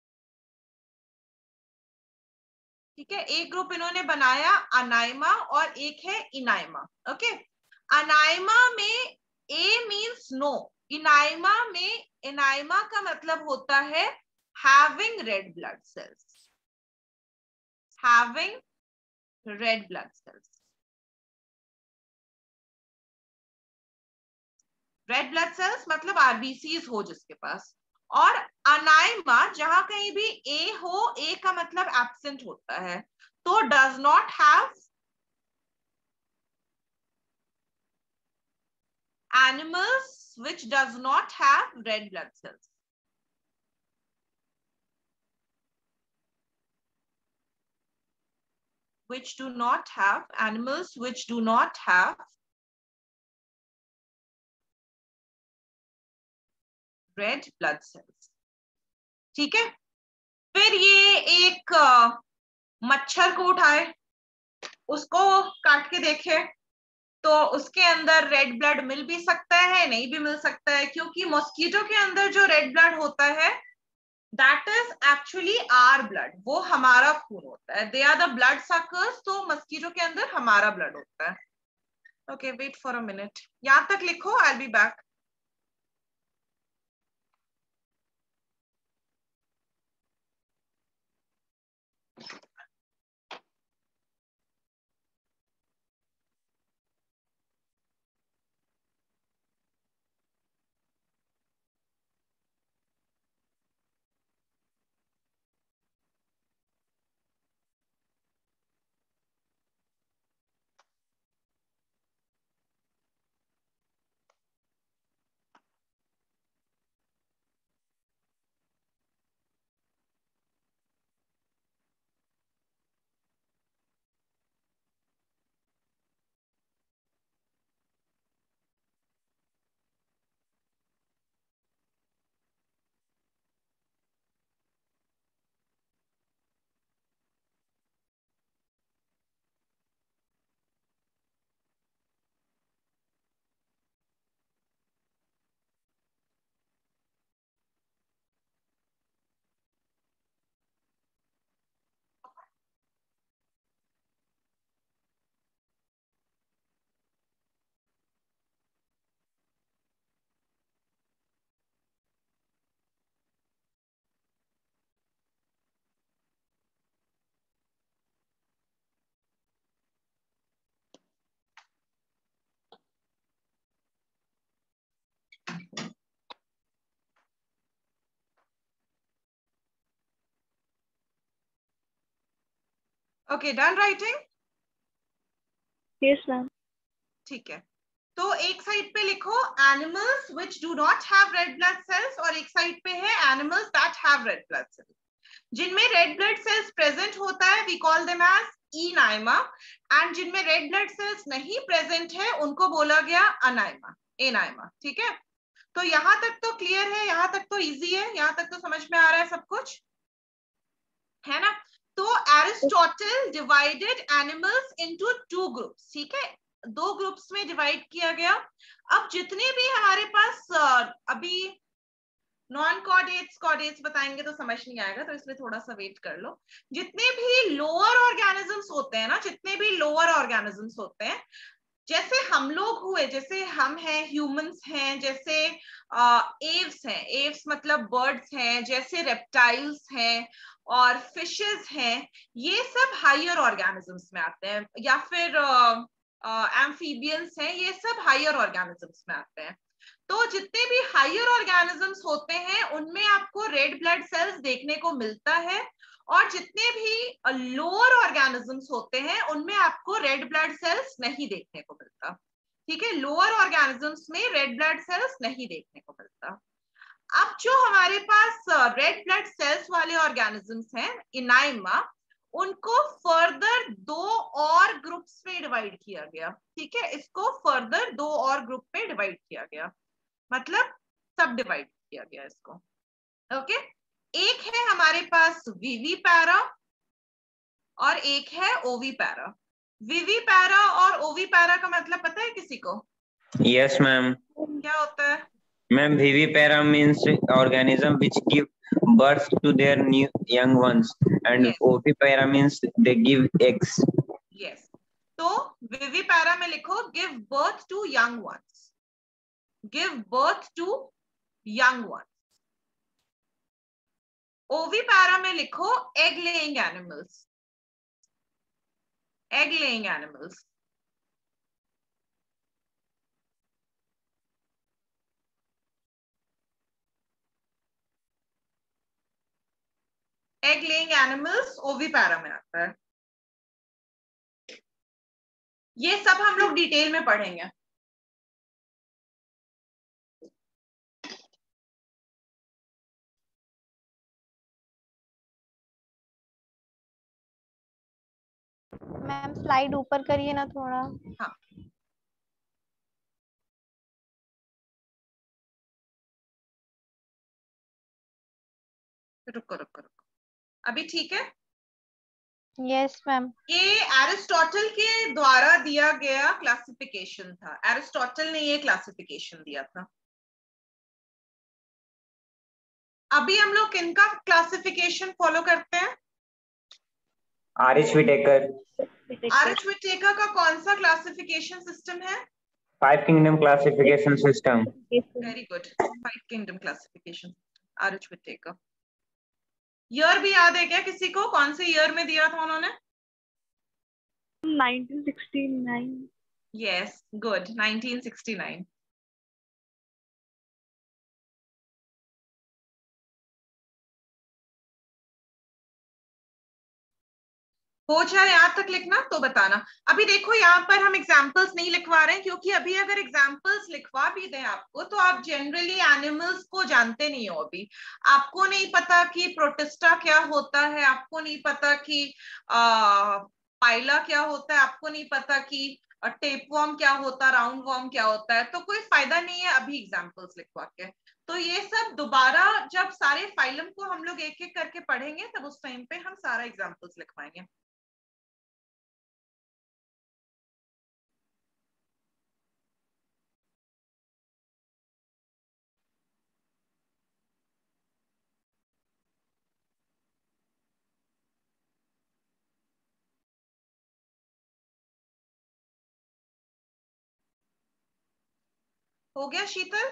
S1: ठीक है, एक ग्रुप इन्होंने बनाया अनाइमा और एक है इनाइमा। ओके, अनाइमा में ए मींस नो, इनाइमा में इनाइमा का मतलब होता है having red blood cells, having red blood cells. Red blood cells मतलब आरबीसीज हो जिसके पास। और अनाइमा जहां कहीं भी ए हो, ए का मतलब एब्सेंट होता है, तो does not have animals which does not have red blood cells. Which do not have animals which do not have red blood cells. ठीक है, फिर ये एक मच्छर को उठाए, उसको काट के देखे, तो उसके अंदर रेड ब्लड मिल भी सकता है, नहीं भी मिल सकता है, क्योंकि मॉस्किटो के अंदर जो रेड ब्लड होता है that is actually our blood, वो हमारा खून होता है। They are the blood suckers, तो मस्कीटो के अंदर हमारा ब्लड होता है। Okay, wait for a minute, यहां तक लिखो, I will be back. Okay, done writing?
S2: Yes ma'am.
S1: ठीक है, तो एक साइड पे लिखो animals which do not have red blood cells, और एक साइड पे है animals that have red blood sales. जिनमें रेड ब्लड सेल्स प्रेजेंट होता है we call them as enaima, and जिनमें रेड ब्लड सेल्स नहीं प्रेजेंट है उनको बोला गया अनाइमा, एनाइमा। ठीक है, तो यहां तक तो क्लियर है, यहां तक तो इजी है, यहां तक तो समझ में आ रहा है सब कुछ, है ना? तो Aristotle divided animals into two groups. ठीक है, दो ग्रुप्स में डिवाइड किया गया। अब जितने भी हमारे पास अभी नॉन कॉर्डेट्स कॉर्डेट्स बताएंगे तो समझ नहीं आएगा, तो इसलिए थोड़ा सा वेट कर लो। जितने भी लोअर ऑर्गेनिजम्स होते हैं ना, जितने भी लोअर ऑर्गेनिजम्स होते हैं, जैसे हम लोग हुए, जैसे हम हैं, ह्यूमंस हैं, जैसे एव्स हैं, एव्स मतलब बर्ड्स हैं, जैसे रेप्टाइल्स हैं और फिशेस हैं, ये सब हायर ऑर्गेनिजम्स में आते हैं, या फिर एम्फीबियंस हैं, ये सब हायर ऑर्गेनिजम्स में आते हैं। तो जितने भी हायर ऑर्गेनिजम्स होते हैं उनमें आपको रेड ब्लड सेल्स देखने को मिलता है, और जितने भी लोअर ऑर्गेनिजम्स होते हैं उनमें आपको रेड ब्लड सेल्स नहीं देखने को मिलता। ठीक है, लोअर ऑर्गेनिजम्स में रेड ब्लड सेल्स नहीं देखने को मिलता। अब जो हमारे पास रेड ब्लड सेल्स वाले ऑर्गेनिजम्स हैं इनाइमा, उनको फर्दर दो और ग्रुप्स में डिवाइड किया गया। ठीक है, इसको फर्दर दो और ग्रुप में डिवाइड किया गया, मतलब सब डिवाइड किया गया इसको। ओके, एक है हमारे पास विवी पैरा, और एक है ओवीपैरा। विविपैरा और ओवीपैरा का मतलब पता है किसी को?
S4: Yes, ma'am.
S1: क्या होता है?
S4: Ma'am, vivipara means organism which give birth to their new young ones, and
S1: Yes.
S4: ovipara means they give eggs.
S1: Yes, तो विविपैरा में लिखो give birth to young ones, give birth to young ones. Ovipara में लिखो egg laying animals, egg laying animals. Egg laying animals ovipara में आता है। ये सब हम लोग डिटेल में पढ़ेंगे।
S3: मैम स्लाइड ऊपर करिए ना थोड़ा।
S1: हाँ, रुको रुको रुको, अभी ठीक है?
S3: Yes ma'am.
S1: ये एरिस्टोटल के द्वारा दिया गया क्लासिफिकेशन था। एरिस्टोटल ने ये क्लासिफिकेशन दिया था। अभी हम लोग किनका क्लासिफिकेशन फॉलो करते हैं?
S4: R.H. Whittaker.
S1: आर.एच. व्हिटेकर का कौन सा क्लासिफिकेशन सिस्टम है?
S4: 5 Kingdom classification system.
S1: Very good, 5 kingdom classification, R H. Whittaker. Year भी याद है क्या किसी को? कौन से ईयर में दिया था उन्होंने?
S2: 1969।
S1: Yes, good, 1969। हो जाए यहाँ तक लिखना तो बताना। अभी देखो यहाँ पर हम एग्जाम्पल्स नहीं लिखवा रहे हैं, क्योंकि अभी अगर एग्जाम्पल्स लिखवा भी दें आपको तो आप जनरली एनिमल्स को जानते नहीं हो। अभी आपको नहीं पता कि प्रोटिस्टा क्या होता है, आपको नहीं पता कि पाइला क्या होता है, आपको नहीं पता कि टेपवर्म क्या होता है, राउंड वर्म क्या होता है, तो कोई फायदा नहीं है अभी एग्जाम्पल्स लिखवा के। तो ये सब दोबारा जब सारे फाइलम को हम लोग एक एक करके पढ़ेंगे तब उस टाइम पे हम सारा एग्जाम्पल्स लिखवाएंगे। हो गया शीतल?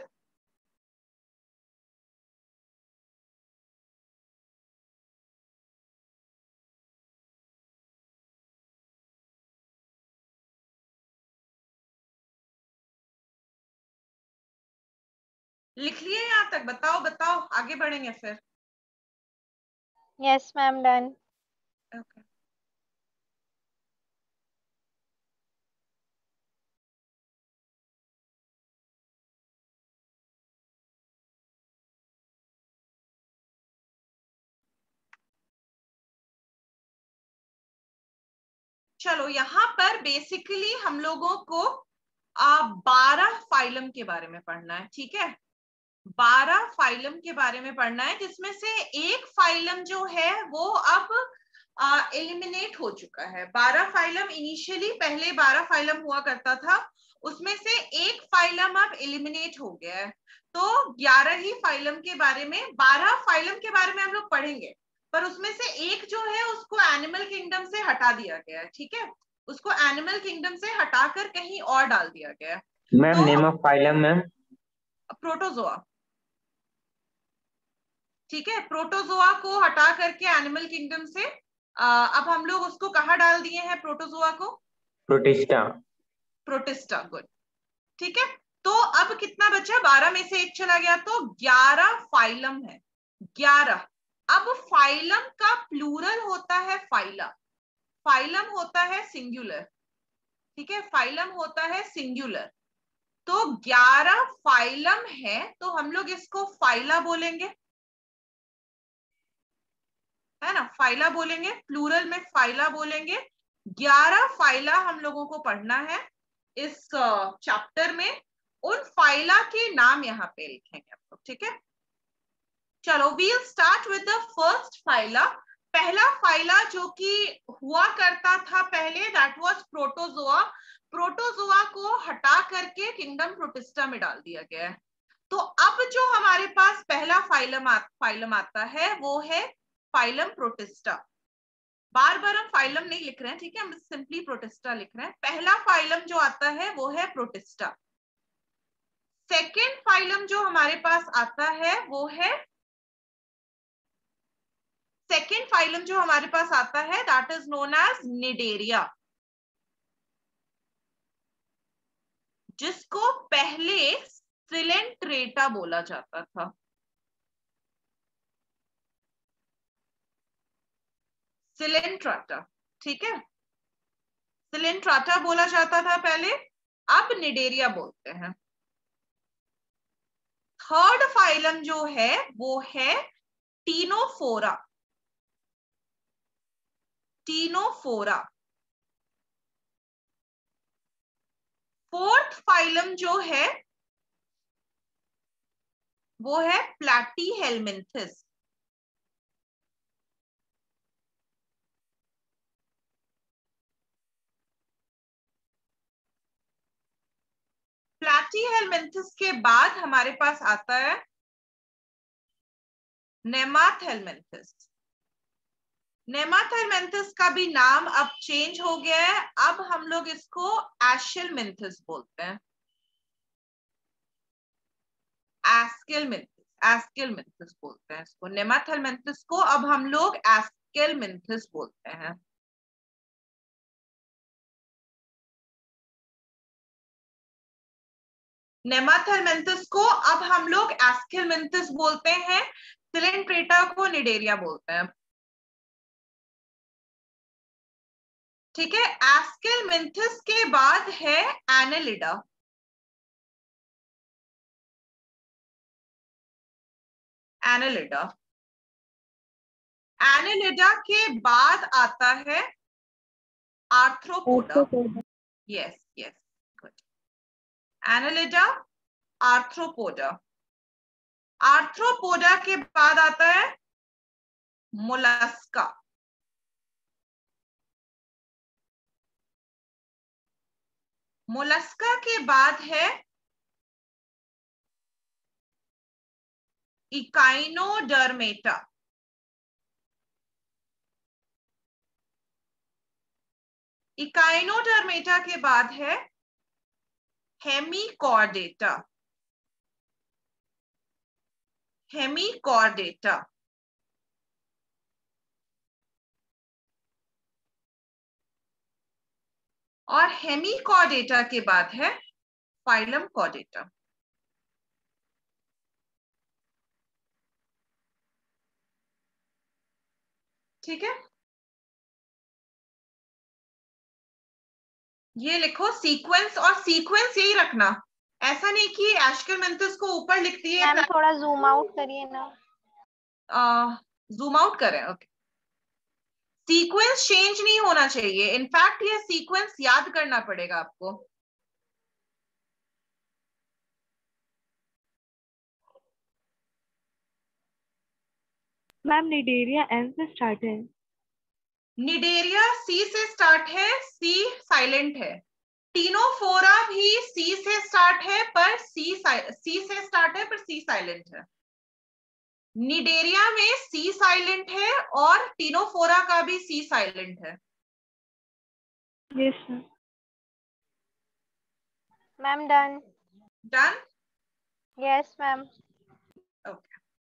S1: लिख लिए यहाँ तक? बताओ बताओ, आगे बढ़ेंगे फिर।
S3: Yes ma'am, done.
S1: ओके, चलो यहाँ पर बेसिकली हम लोगों को 12 फाइलम के बारे में पढ़ना है, ठीक है? 12 फाइलम के बारे में पढ़ना है, जिसमें से एक फाइलम जो है वो अब एलिमिनेट हो चुका है। 12 फाइलम, इनिशियली पहले 12 फाइलम हुआ करता था, उसमें से एक फाइलम अब एलिमिनेट हो गया है। तो 11 ही फाइलम के बारे में, 12 फाइलम के बारे में हम लोग पढ़ेंगे, पर उसमें से एक जो है उसको एनिमल किंगडम से हटा दिया गया है, ठीक है? उसको एनिमल किंगडम से हटाकर कहीं और डाल दिया गया है।
S4: Ma'am, name of phylum ma'am?
S1: Protozoa, ठीक है? प्रोटोजोआ को हटा करके एनिमल किंगडम से अब हम लोग उसको कहाँ डाल दिए हैं? प्रोटोजोआ को
S4: प्रोटिस्टा।
S1: प्रोटिस्टा, गुड, ठीक है। तो अब कितना बचा? 12 में से एक चला गया, तो 11 फाइलम है, 11। अब फाइलम का प्लूरल होता है फाइला, फाइलम होता है सिंगुलर, ठीक है? फाइलम होता है सिंगुलर। तो 11 फाइलम है, तो हम लोग इसको फाइला बोलेंगे, है ना? फाइला बोलेंगे, प्लूरल में फाइला बोलेंगे। 11 फाइला हम लोगों को पढ़ना है इस चैप्टर में। उन फाइला के नाम यहाँ पे लिखेंगे आप लोग, ठीक है? चलो, we'll start with the first phyla, पहला फाइला जो कि हुआ करता था पहले, दैट वाज प्रोटोजोआ। प्रोटोजोआ को हटा करके किंगडम प्रोटिस्टा में डाल दिया गया है। तो अब जो हमारे पास पहला फाइलम आता है वो है फाइलम प्रोटिस्टा। बार बार हम फाइलम नहीं लिख रहे हैं, ठीक है, हम सिंपली प्रोटिस्टा लिख रहे हैं। पहला फाइलम जो आता है वो है प्रोटिस्टा। सेकेंड फाइलम जो हमारे पास आता है वो है, सेकेंड फाइलम जो हमारे पास आता है that is known as cnidaria, जिसको पहले सिलेंट्रेटा बोला जाता था। सिलेंट्राटा, ठीक है, सिलेंट्राटा बोला जाता था पहले, अब निडेरिया बोलते हैं। थर्ड फाइलम जो है वो है टीनोफोरा। टीनोफोरा। फोर्थ फाइलम जो है वो है प्लैटीहेलमिन्थिस। प्लैटीहेलमिन्थिस के बाद हमारे पास आता है नेमाथेलमिन्थिस। नेमाथेलमिन्थिस का भी नाम अब चेंज हो गया है, अब हम लोग इसको एशेलमिन्थिस बोलते हैं। एस्केलमिन्थिस बोलते हैं इसको। नेमाथेलमिन्थिस को अब हम लोग एस्केलमिन्थिस बोलते हैं। नेमाथेलमिन्थिस को अब हम लोग एस्केलमिन्थिस बोलते हैं। सिलेंट्रेटा को निडेरिया बोलते हैं, ठीक है। एस्केलमिन्थिस के बाद है एनेलिडा। एनेलिडा। एनेलिडा के बाद आता है arthropoda. Yes yes, good. Annelida, arthropoda. Arthropoda के बाद आता है मोलस्का। मोलस्का के बाद है इकाइनोडर्मेटा। इकाइनोडर्मेटा के बाद है हेमिकॉर्डेटा। हेमिकॉर्डेटा। और हेमिकॉर्डेटा के बाद है फाइलम कॉर्डेटा। ठीक है, ये लिखो सीक्वेंस, और सीक्वेंस यही रखना, ऐसा नहीं कि एस्केलमिन्थिस को ऊपर लिख दिए।
S3: मैम थोड़ा जूम आउट करिए ना।
S1: जूम आउट करें, ओके। सीक्वेंस चेंज नहीं होना चाहिए, इनफैक्ट ये सीक्वेंस याद करना पड़ेगा आपको।
S2: मैम निडेरिया एन से स्टार्ट है।
S1: निडेरिया सी से स्टार्ट है, सी साइलेंट है। टीनोफोरा भी सी से स्टार्ट है पर सी से स्टार्ट है पर सी साइलेंट है। निडेरिया में सी साइलेंट है और टीनोफोरा का भी सी साइलेंट है।
S2: Yes ma'am.
S3: Ma'am done.
S1: Done,
S3: yes ma'am.
S1: Okay.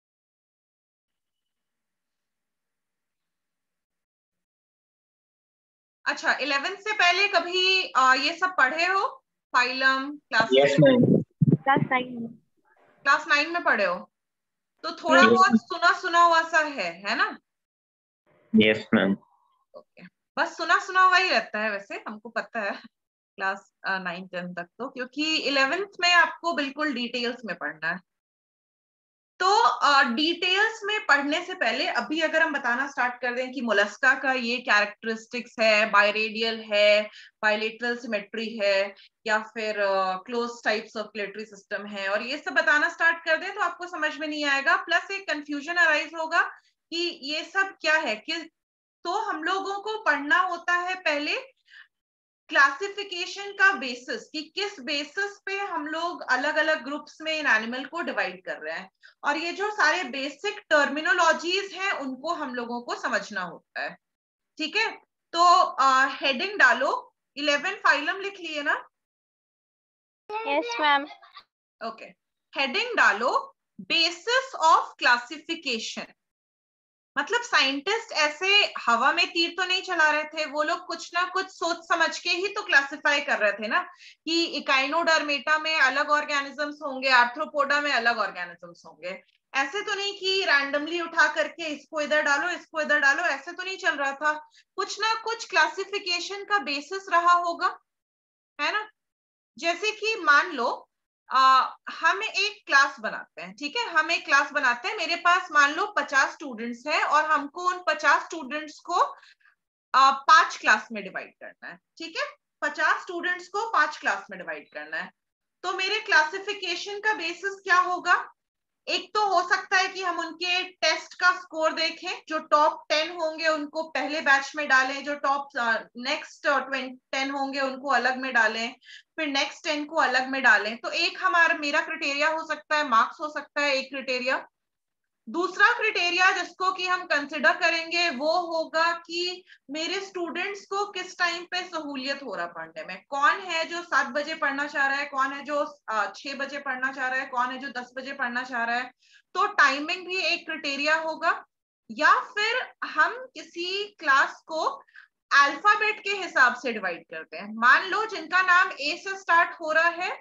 S1: अच्छा, 11th से पहले कभी ये सब पढ़े हो? Phylum class
S4: Yes, ma'am.
S2: Class 9।
S1: Class 9 में पढ़े हो, तो थोड़ा
S4: Yes.
S1: बहुत सुना सुना हुआ सा है ना?
S4: Yes, ma'am.
S1: ओके, बस सुना सुना हुआ ही रहता है, वैसे हमको पता है क्लास 9-10 तक तो, क्योंकि 11th में आपको बिल्कुल डिटेल्स में पढ़ना है। तो डिटेल्स में पढ़ने से पहले अभी अगर हम बताना स्टार्ट कर दें कि मोलस्का का ये कैरेक्टरिस्टिक्स है, बायरेडियल है, बायलेटरल सिमेट्री है, या फिर क्लोज टाइप सर्कुलेटरी सिस्टम है, और ये सब बताना स्टार्ट कर दें तो आपको समझ में नहीं आएगा, प्लस एक कंफ्यूजन अराइज होगा कि ये सब क्या है, कि तो हम लोगों को पढ़ना होता है पहले क्लासिफिकेशन का बेसिस, कि किस बेसिस पे हम लोग अलग अलग ग्रुप्स में इन एनिमल को डिवाइड कर रहे हैं, और ये जो सारे बेसिक टर्मिनोलॉजीज हैं उनको हम लोगों को समझना होता है। ठीक है, तो हेडिंग डालो, 11 फाइलम लिख लिए ना?
S3: Yes ma'am.
S1: ओके, हेडिंग डालो बेसिस ऑफ क्लासिफिकेशन। मतलब साइंटिस्ट ऐसे हवा में तीर तो नहीं चला रहे थे, वो लोग कुछ ना कुछ सोच समझ के ही तो क्लासिफाई कर रहे थे ना, कि इकाइनोडर्मेटा में अलग ऑर्गेनिजम्स होंगे, आर्थ्रोपोडा में अलग ऑर्गेनिजम्स होंगे। ऐसे तो नहीं कि रैंडमली उठा करके इसको इधर डालो इसको इधर डालो, ऐसे तो नहीं चल रहा था। कुछ ना कुछ क्लासिफिकेशन का बेसिस रहा होगा, है ना? जैसे कि मान लो हम एक क्लास बनाते हैं, ठीक है, हम एक क्लास बनाते हैं, मेरे पास मान लो 50 स्टूडेंट्स हैं और हमको उन 50 स्टूडेंट्स को 5 क्लास में डिवाइड करना है। ठीक है, 50 स्टूडेंट्स को 5 क्लास में डिवाइड करना है। तो मेरे क्लासिफिकेशन का बेसिस क्या होगा? एक तो हो सकता है कि हम उनके टेस्ट का स्कोर देखें, जो टॉप 10 होंगे उनको पहले बैच में डालें, जो टॉप नेक्स्ट 10 होंगे उनको अलग में डालें, फिर नेक्स्ट 10 को अलग में डालें। तो एक हमारा मेरा क्राइटेरिया हो सकता है, मार्क्स हो सकता है एक क्राइटेरिया। दूसरा क्राइटेरिया जिसको कि हम कंसिडर करेंगे वो होगा कि मेरे स्टूडेंट्स को किस टाइम पे सहूलियत हो रहा पढ़ने में, कौन है जो 7 बजे पढ़ना चाह रहा है, कौन है जो 6 बजे पढ़ना चाह रहा है, कौन है जो 10 बजे पढ़ना चाह रहा है। तो टाइमिंग भी एक क्राइटेरिया होगा। या फिर हम किसी क्लास को अल्फाबेट के हिसाब से डिवाइड करते हैं। मान लो जिनका नाम ए से स्टार्ट हो रहा है,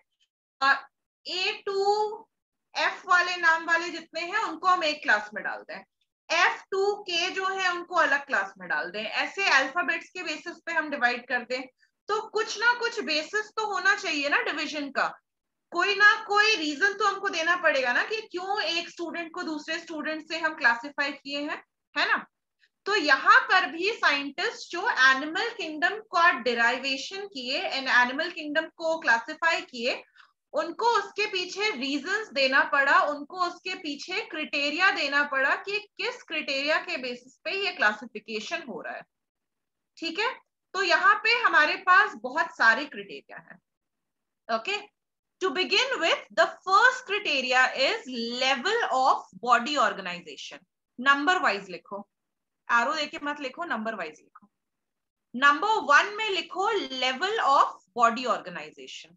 S1: ए टू एफ वाले नाम वाले जितने हैं उनको हम एक क्लास में डालते हैं, F2K जो है उनको अलग क्लास में डाल दें। ऐसे अल्फाबेट्स के बेसिस पे हम डिवाइड कर दें। तो कुछ ना कुछ बेसिस तो होना चाहिए ना डिवीजन का, कोई ना कोई रीजन तो हमको देना पड़ेगा ना कि क्यों एक स्टूडेंट को दूसरे स्टूडेंट से हम क्लासिफाई किए हैं, है ना? तो यहाँ पर भी साइंटिस्ट जो एनिमल किंगडम का डिराइवेशन किए, एनिमल किंगडम को क्लासिफाई किए, उनको उसके पीछे रीजंस देना पड़ा, उनको उसके पीछे क्राइटेरिया देना पड़ा कि किस क्राइटेरिया के बेसिस पे ये क्लासिफिकेशन हो रहा है। ठीक है, तो यहाँ पे हमारे पास बहुत सारे क्राइटेरिया हैं। Okay, to begin with the first criteria is level of body organisation. Number wise लिखो, एरो देके मत लिखो, नंबर वाइज लिखो। नंबर 1 में लिखो level of body organisation.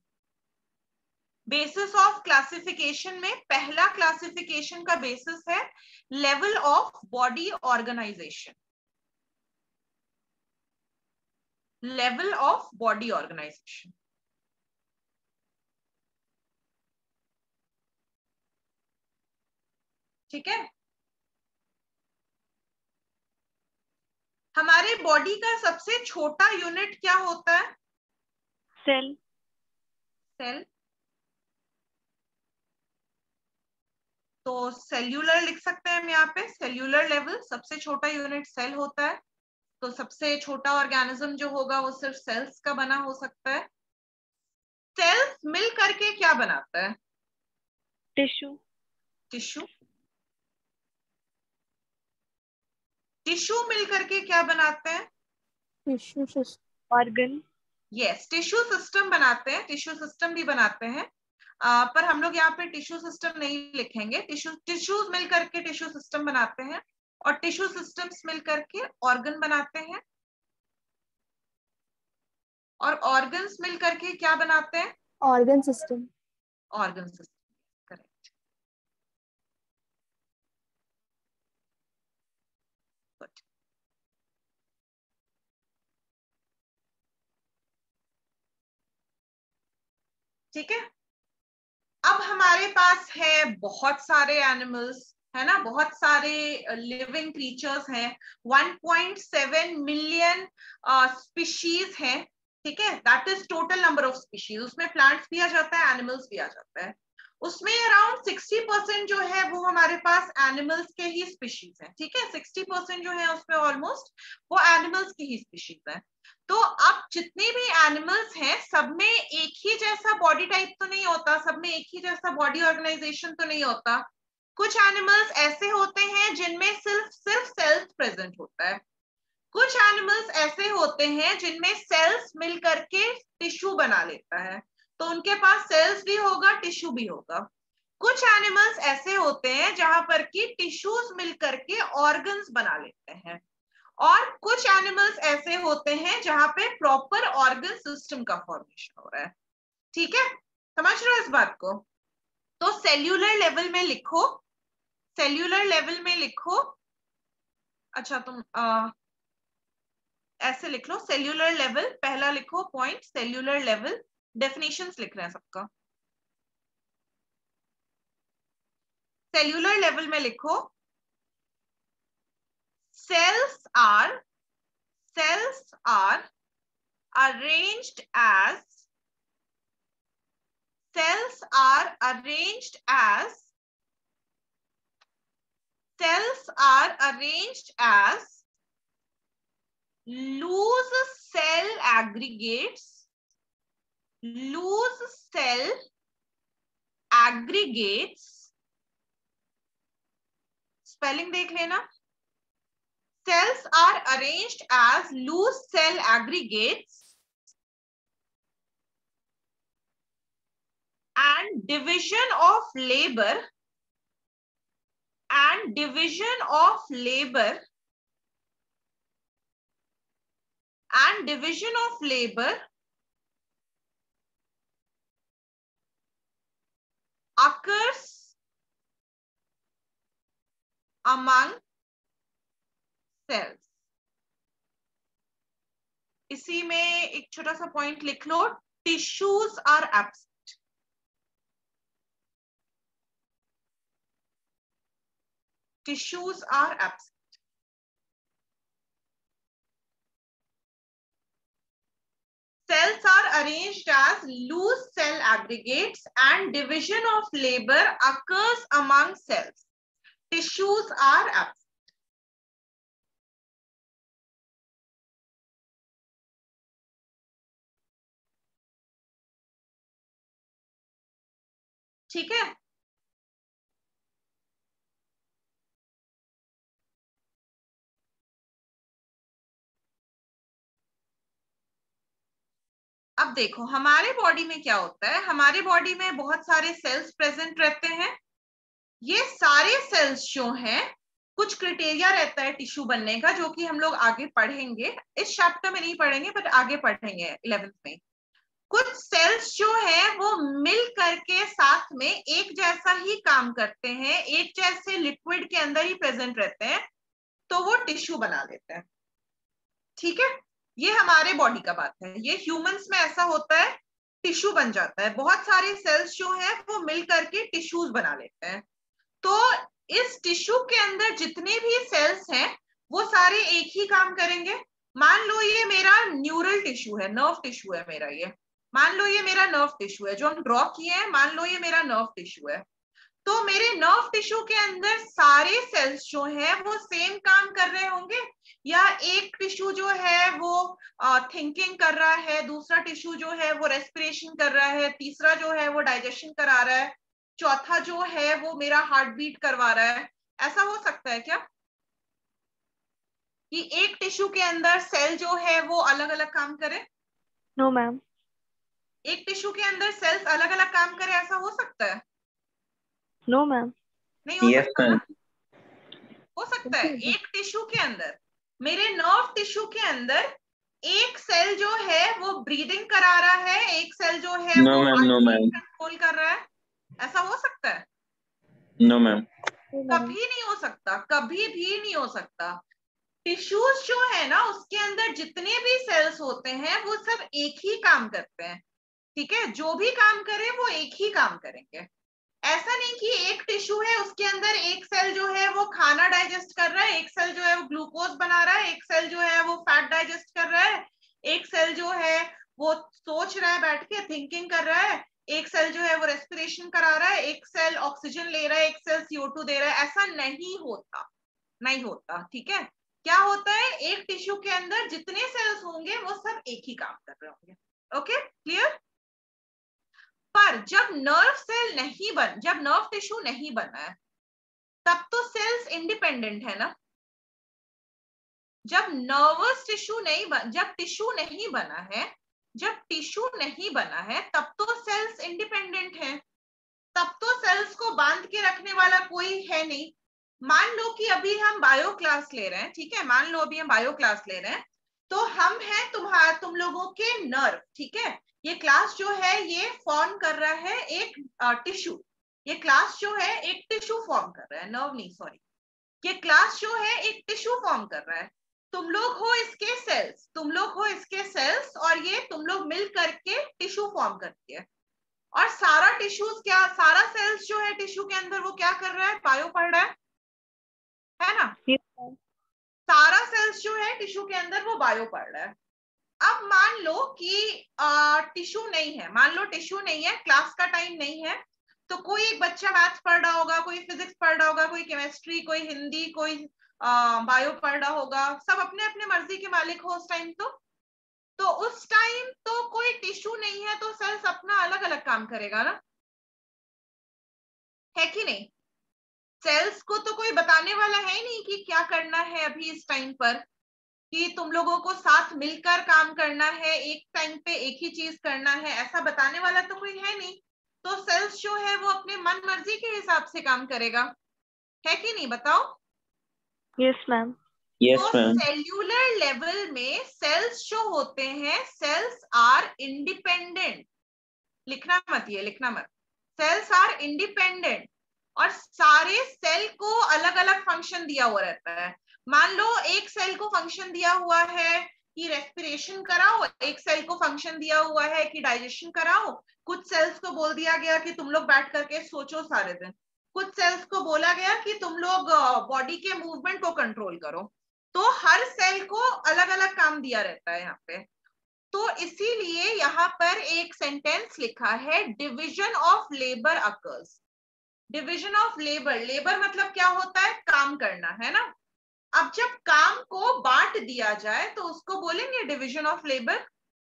S1: Basis of classification में पहला क्लासिफिकेशन का बेसिस है level of body organisation, level of body organisation. ठीक है, हमारे बॉडी का सबसे छोटा यूनिट क्या होता है?
S2: सेल।
S1: सेल। तो सेल्यूलर लिख सकते हैं हम यहाँ पे, सेल्यूलर लेवल, सबसे छोटा यूनिट सेल होता है। तो सबसे छोटा ऑर्गेनिज्म जो होगा वो सिर्फ सेल्स का बना हो सकता है। सेल्स मिल करके क्या बनाता है?
S2: टिश्यू।
S1: टिश्यू। टिश्यू मिल करके क्या बनाते हैं?
S2: Tissue system. Organ.
S1: Yes, tissue system बनाते हैं, टिश्यू सिस्टम भी बनाते हैं। पर हम लोग यहाँ पे टिश्यू सिस्टम नहीं लिखेंगे। टिश्यूज मिल करके टिश्यू सिस्टम बनाते हैं, और टिश्यू सिस्टम्स मिल करके ऑर्गन बनाते हैं, और ऑर्गन्स मिल करके क्या बनाते हैं?
S2: Organ system.
S1: Organ system, correct. Good. ठीक है, अब हमारे पास है बहुत सारे एनिमल्स, है ना, बहुत सारे लिविंग क्रीचर्स हैं, 1.7 मिलियन स्पीशीज हैं। ठीक है, that is total number of species. उसमें प्लांट्स भी आ जाता है, एनिमल्स भी आ जाता है। उसमें अराउंड 60% जो है वो हमारे पास एनिमल्स के ही स्पीशीज है। ठीक है, 60% जो है उसमें ऑलमोस्ट वो एनिमल्स की ही स्पीशीज है। तो अब जितने भी एनिमल्स हैं सब में एक ही जैसा बॉडी टाइप तो नहीं होता, सब में एक ही जैसा बॉडी ऑर्गेनाइजेशन तो नहीं होता। कुछ एनिमल्स ऐसे होते हैं जिनमें सिर्फ सेल्स प्रेजेंट होता है, कुछ एनिमल्स ऐसे होते हैं जिनमें सेल्स मिल करके टिश्यू बना लेता है, तो उनके पास सेल्स भी होगा, टिश्यू भी होगा। कुछ एनिमल्स ऐसे होते हैं जहां पर कि टिश्यूज मिल करके ऑर्गन्स बना लेते हैं, और कुछ एनिमल्स ऐसे होते हैं जहां पे प्रॉपर ऑर्गन सिस्टम का फॉर्मेशन हो रहा है। ठीक है, समझ रहे हो इस बात को? तो सेल्यूलर लेवल में लिखो, सेल्यूलर लेवल में लिखो। अच्छा तुम ऐसे लिख लो, सेल्यूलर लेवल पहला लिखो पॉइंट, सेल्यूलर लेवल डेफिनेशंस लिख रहे हैं सबका। सेल्यूलर लेवल में लिखो, cells are arranged as cells are arranged as cells are arranged as loose cell aggregates, loose cell aggregates, spelling देख लेना। Cells are arranged as loose cell aggregates and division of labor occurs among cells। इसी में एक छोटा सा point लिख लो, tissues are absent. Tissues are absent. Cells are arranged as loose cell aggregates and division of labor occurs among cells. Tissues are absent. ठीक है, अब देखो हमारे बॉडी में क्या होता है। हमारे बॉडी में बहुत सारे सेल्स प्रेजेंट रहते हैं। ये सारे सेल्स जो हैं, कुछ क्राइटेरिया रहता है टिश्यू बनने का, जो कि हम लोग आगे पढ़ेंगे। इस चैप्टर में नहीं पढ़ेंगे बट आगे पढ़ेंगे 11th में। कुछ सेल्स जो है वो मिल करके साथ में एक जैसा ही काम करते हैं, एक जैसे लिक्विड के अंदर ही प्रेजेंट रहते हैं, तो वो टिश्यू बना लेते हैं। ठीक है, ये हमारे बॉडी का बात है। ये ह्यूमंस में ऐसा होता है, टिश्यू बन जाता है। बहुत सारे सेल्स जो हैं वो मिल करके टिश्यूज बना लेते हैं। तो इस टिश्यू के अंदर जितने भी सेल्स हैं वो सारे एक ही काम करेंगे। मान लो ये मेरा न्यूरल टिश्यू है, नर्व टिश्यू है मेरा, ये मान लो ये मेरा नर्व टिश्यू है जो हम ड्रॉ किए हैं, मान लो ये मेरा नर्व टिश्यू है। तो मेरे नर्व टिश्यू के अंदर सारे सेल्स जो है वो सेम काम कर रहे होंगे, या एक टिश्यू जो है वो थिंकिंग कर रहा है, दूसरा टिश्यू जो है वो रेस्पिरेशन कर रहा है, तीसरा जो है वो डाइजेशन करा रहा है, चौथा जो है वो मेरा हार्ट बीट करवा रहा है। ऐसा हो सकता है क्या कि एक टिश्यू के अंदर सेल जो है वो अलग अलग काम करे?
S2: No ma'am.
S1: एक टिश्यू के अंदर सेल्स अलग अलग काम करे, ऐसा हो सकता है?
S2: No ma'am.
S1: नहीं हो
S4: Yes,
S1: सकता
S4: ma'am.
S1: ना? हो सकता है। एक टिश्यू के अंदर, मेरे नर्व टिश्यू के अंदर एक सेल जो है वो ब्रीदिंग करा रहा है, एक सेल जो है
S4: No,
S1: वो
S4: ma'am. No, ma'am.
S1: कंट्रोल कर रहा है। ऐसा हो सकता है?
S4: No, ma'am.
S1: कभी नहीं हो सकता, कभी भी नहीं हो सकता। टिश्यूज जो है ना, उसके अंदर जितने भी सेल्स होते हैं वो सब एक ही काम करते हैं। ठीक है, जो भी काम करे वो एक ही काम करेंगे। ऐसा नहीं कि एक टिश्यू है उसके अंदर एक सेल जो है वो खाना डाइजेस्ट कर रहा है, एक सेल जो है वो ग्लूकोज बना रहा है, एक सेल जो है वो फैट डाइजेस्ट कर रहा है, एक सेल जो है वो सोच रहा है बैठ के, थिंकिंग कर रहा है, एक सेल जो है वो रेस्पिरेशन करा रहा है, एक सेल ऑक्सीजन ले रहा है, एक सेल CO2 दे रहा है। ऐसा नहीं होता, नहीं होता। ठीक है, क्या होता है, एक टिश्यू के अंदर जितने सेल्स होंगे वो सब एक ही काम कर रहे होंगे। Okay, clear? पर जब नर्व टिश्यू नहीं बना है, तब तो सेल्स इंडिपेंडेंट है ना। जब नर्वस टिश्यू नहीं जब टिश्यू नहीं बना है, जब टिश्यू नहीं बना है तब तो सेल्स इंडिपेंडेंट है, तब तो सेल्स को बांध के रखने वाला कोई है नहीं। मान लो कि अभी हम बायो क्लास ले रहे हैं, ठीक है, मान लो अभी हम बायो क्लास ले रहे हैं, तो हम हैं तुम लोगों के नर्व, ठीक है। ये क्लास जो है ये फॉर्म कर रहा है एक टिश्यू, ये क्लास जो है एक टिश्यू फॉर्म कर रहा है, नर्व नहीं, सॉरी, ये क्लास जो है एक टिश्यू फॉर्म कर रहा है। तुम लोग हो इसके सेल्स, तुम लोग हो इसके सेल्स, और ये तुम लोग मिल करके टिश्यू फॉर्म करती है। और सारा टिश्यूज क्या, सारा सेल्स जो है टिश्यू के अंदर वो क्या कर रहा है, बायो पढ़ रहा है ना।
S2: Yes, ma'am.
S1: सारा सेल्स जो है टिश्यू के अंदर वो बायो पढ़ रहा है। अब मान लो कि टिश्यू नहीं है, मान लो टिश्यू नहीं है, क्लास का टाइम नहीं है, तो कोई एक बच्चा मैथ्स पढ़ रहा होगा, कोई फिजिक्स पढ़ रहा होगा, कोई केमिस्ट्री, कोई हिंदी, कोई बायो पढ़ रहा होगा, सब अपने अपने मर्जी के मालिक हो उस टाइम। तो उस टाइम तो कोई टिश्यू नहीं है, तो सेल्स अपना अलग अलग काम करेगा ना, है कि नहीं। सेल्स को तो कोई बताने वाला है नहीं कि क्या करना है अभी इस टाइम पर, कि तुम लोगों को साथ मिलकर काम करना है, एक टाइम पे एक ही चीज करना है, ऐसा बताने वाला तो कोई है नहीं। तो सेल्स जो है वो अपने मन मर्जी के हिसाब से काम करेगा, है कि नहीं, बताओ।
S2: Yes, ma'am.
S4: Yes,
S1: तो
S4: ma'am.
S1: सेल्यूलर लेवल में सेल्स जो होते हैं, सेल्स आर इंडिपेंडेंट, लिखना मत, ये लिखना मत, सेल्स आर इंडिपेंडेंट, और सारे सेल को अलग अलग फंक्शन दिया हुआ रहता है। मान लो एक सेल को फंक्शन दिया हुआ है कि रेस्पिरेशन कराओ, एक सेल को फंक्शन दिया हुआ है कि डाइजेशन कराओ, कुछ सेल्स को बोल दिया गया कि तुम लोग बैठ करके सोचो सारे दिन, कुछ सेल्स को बोला गया कि तुम लोग बॉडी के मूवमेंट को कंट्रोल करो। तो हर सेल को अलग अलग काम दिया रहता है यहाँ पे। तो इसीलिए यहाँ पर एक सेंटेंस लिखा है, division of labour occurs. Division of labour, labour मतलब क्या होता है, काम करना, है ना। अब जब काम को बांट दिया जाए तो उसको बोलेंगे division of labour.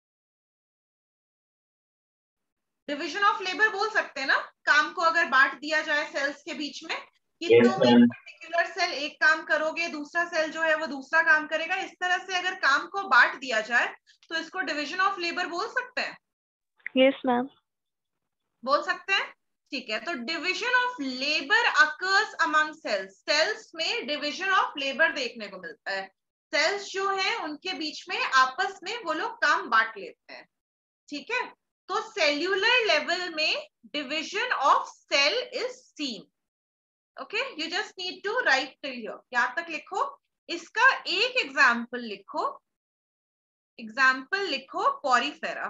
S1: Division of labour बोल सकते हैं ना, काम को अगर बांट दिया जाए सेल्स के बीच में, कि
S4: Yes,
S1: तुम एक
S4: ma'am.
S1: पर्टिकुलर सेल एक काम करोगे, दूसरा सेल जो है वो दूसरा काम करेगा, इस तरह से अगर काम को बांट दिया जाए तो इसको डिविजन ऑफ लेबर बोल सकते हैं,
S2: Yes, ma'am.
S1: बोल सकते हैं। ठीक है, तो division of labour occurs among cells, cells में डिविजन ऑफ लेबर देखने को मिलता है। सेल्स जो है उनके बीच में आपस में वो लोग काम बांट लेते हैं, ठीक है। तो सेल्यूलर लेवल में division of cell is seen. Okay, you just need to write till here, यहां तक लिखो। इसका एक एग्जाम्पल लिखो, एग्जाम्पल लिखो पॉरीफेरा,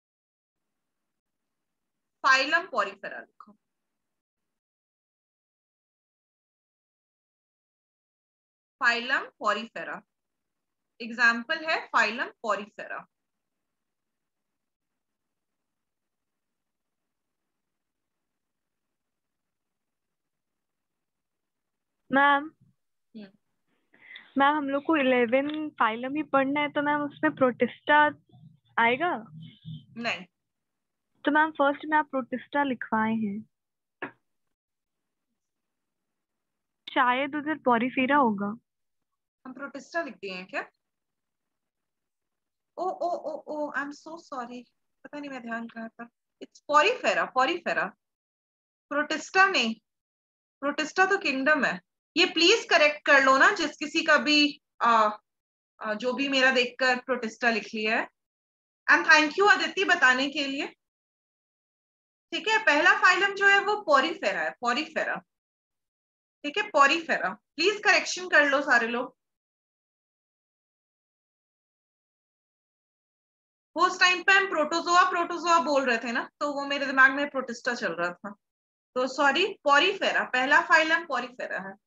S1: फाइलम पॉरीफेरा लिखो। फाइलम पॉरीफेरा, एग्जाम्पल है phylum porifera.
S2: Ma'am,
S1: hmm,
S2: ma'am हम लोग को 11 फाइलम ही पढ़ना है, तो मैम उसमें प्रोटिस्टा आएगा?
S1: नहीं,
S2: तो मैम फर्स्ट में आप प्रोटिस्टा लिखवाए हैं, शायद उधर पॉरीफेरा होगा।
S1: हम प्रोटिस्टा लिख दिए हैं क्या। ओ ओ ओ ओ, आई एम सो सॉरी, पता नहीं मैं ध्यान कहा था। इट्स पॉरीफेरा, पॉरीफेरा, प्रोटिस्टा नहीं, प्रोटिस्टा तो किंगडम है। ये प्लीज करेक्ट कर लो ना, जिस किसी का भी जो भी मेरा देखकर प्रोटिस्टा लिख लिया है। एंड थैंक यू अदिति बताने के लिए। ठीक है, पहला फाइलम जो है वो पॉरीफेरा है, पॉरीफेरा, ठीक है, पॉरीफेरा। प्लीज करेक्शन कर लो सारे लोग। वो उस टाइम पे हम प्रोटोजोआ प्रोटोजोआ बोल रहे थे ना, तो वो मेरे दिमाग में प्रोटिस्टा चल रहा था, तो सॉरी, पॉरीफेरा, पहला फाइलम पॉरीफेरा है।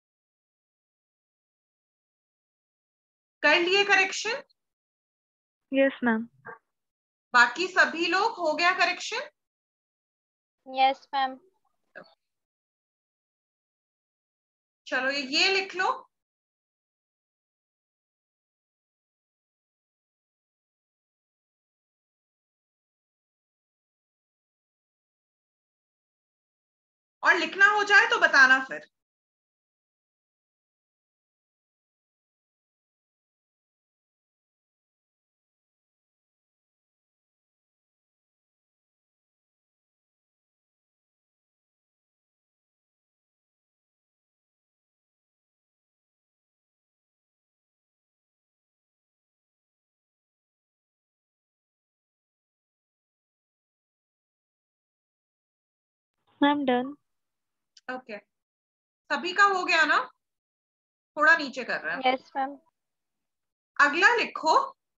S1: कर लिए करेक्शन,
S2: यस मैम।
S1: बाकी सभी लोग हो गया करेक्शन।
S3: Yes ma'am.
S1: चलो ये लिख लो, और लिखना हो जाए तो बताना फिर।
S2: Ma'am done.
S1: ओके, सभी का हो गया ना? थोड़ा नीचे कर रहे हैं।
S3: Yes ma'am.
S1: अगला लिखो,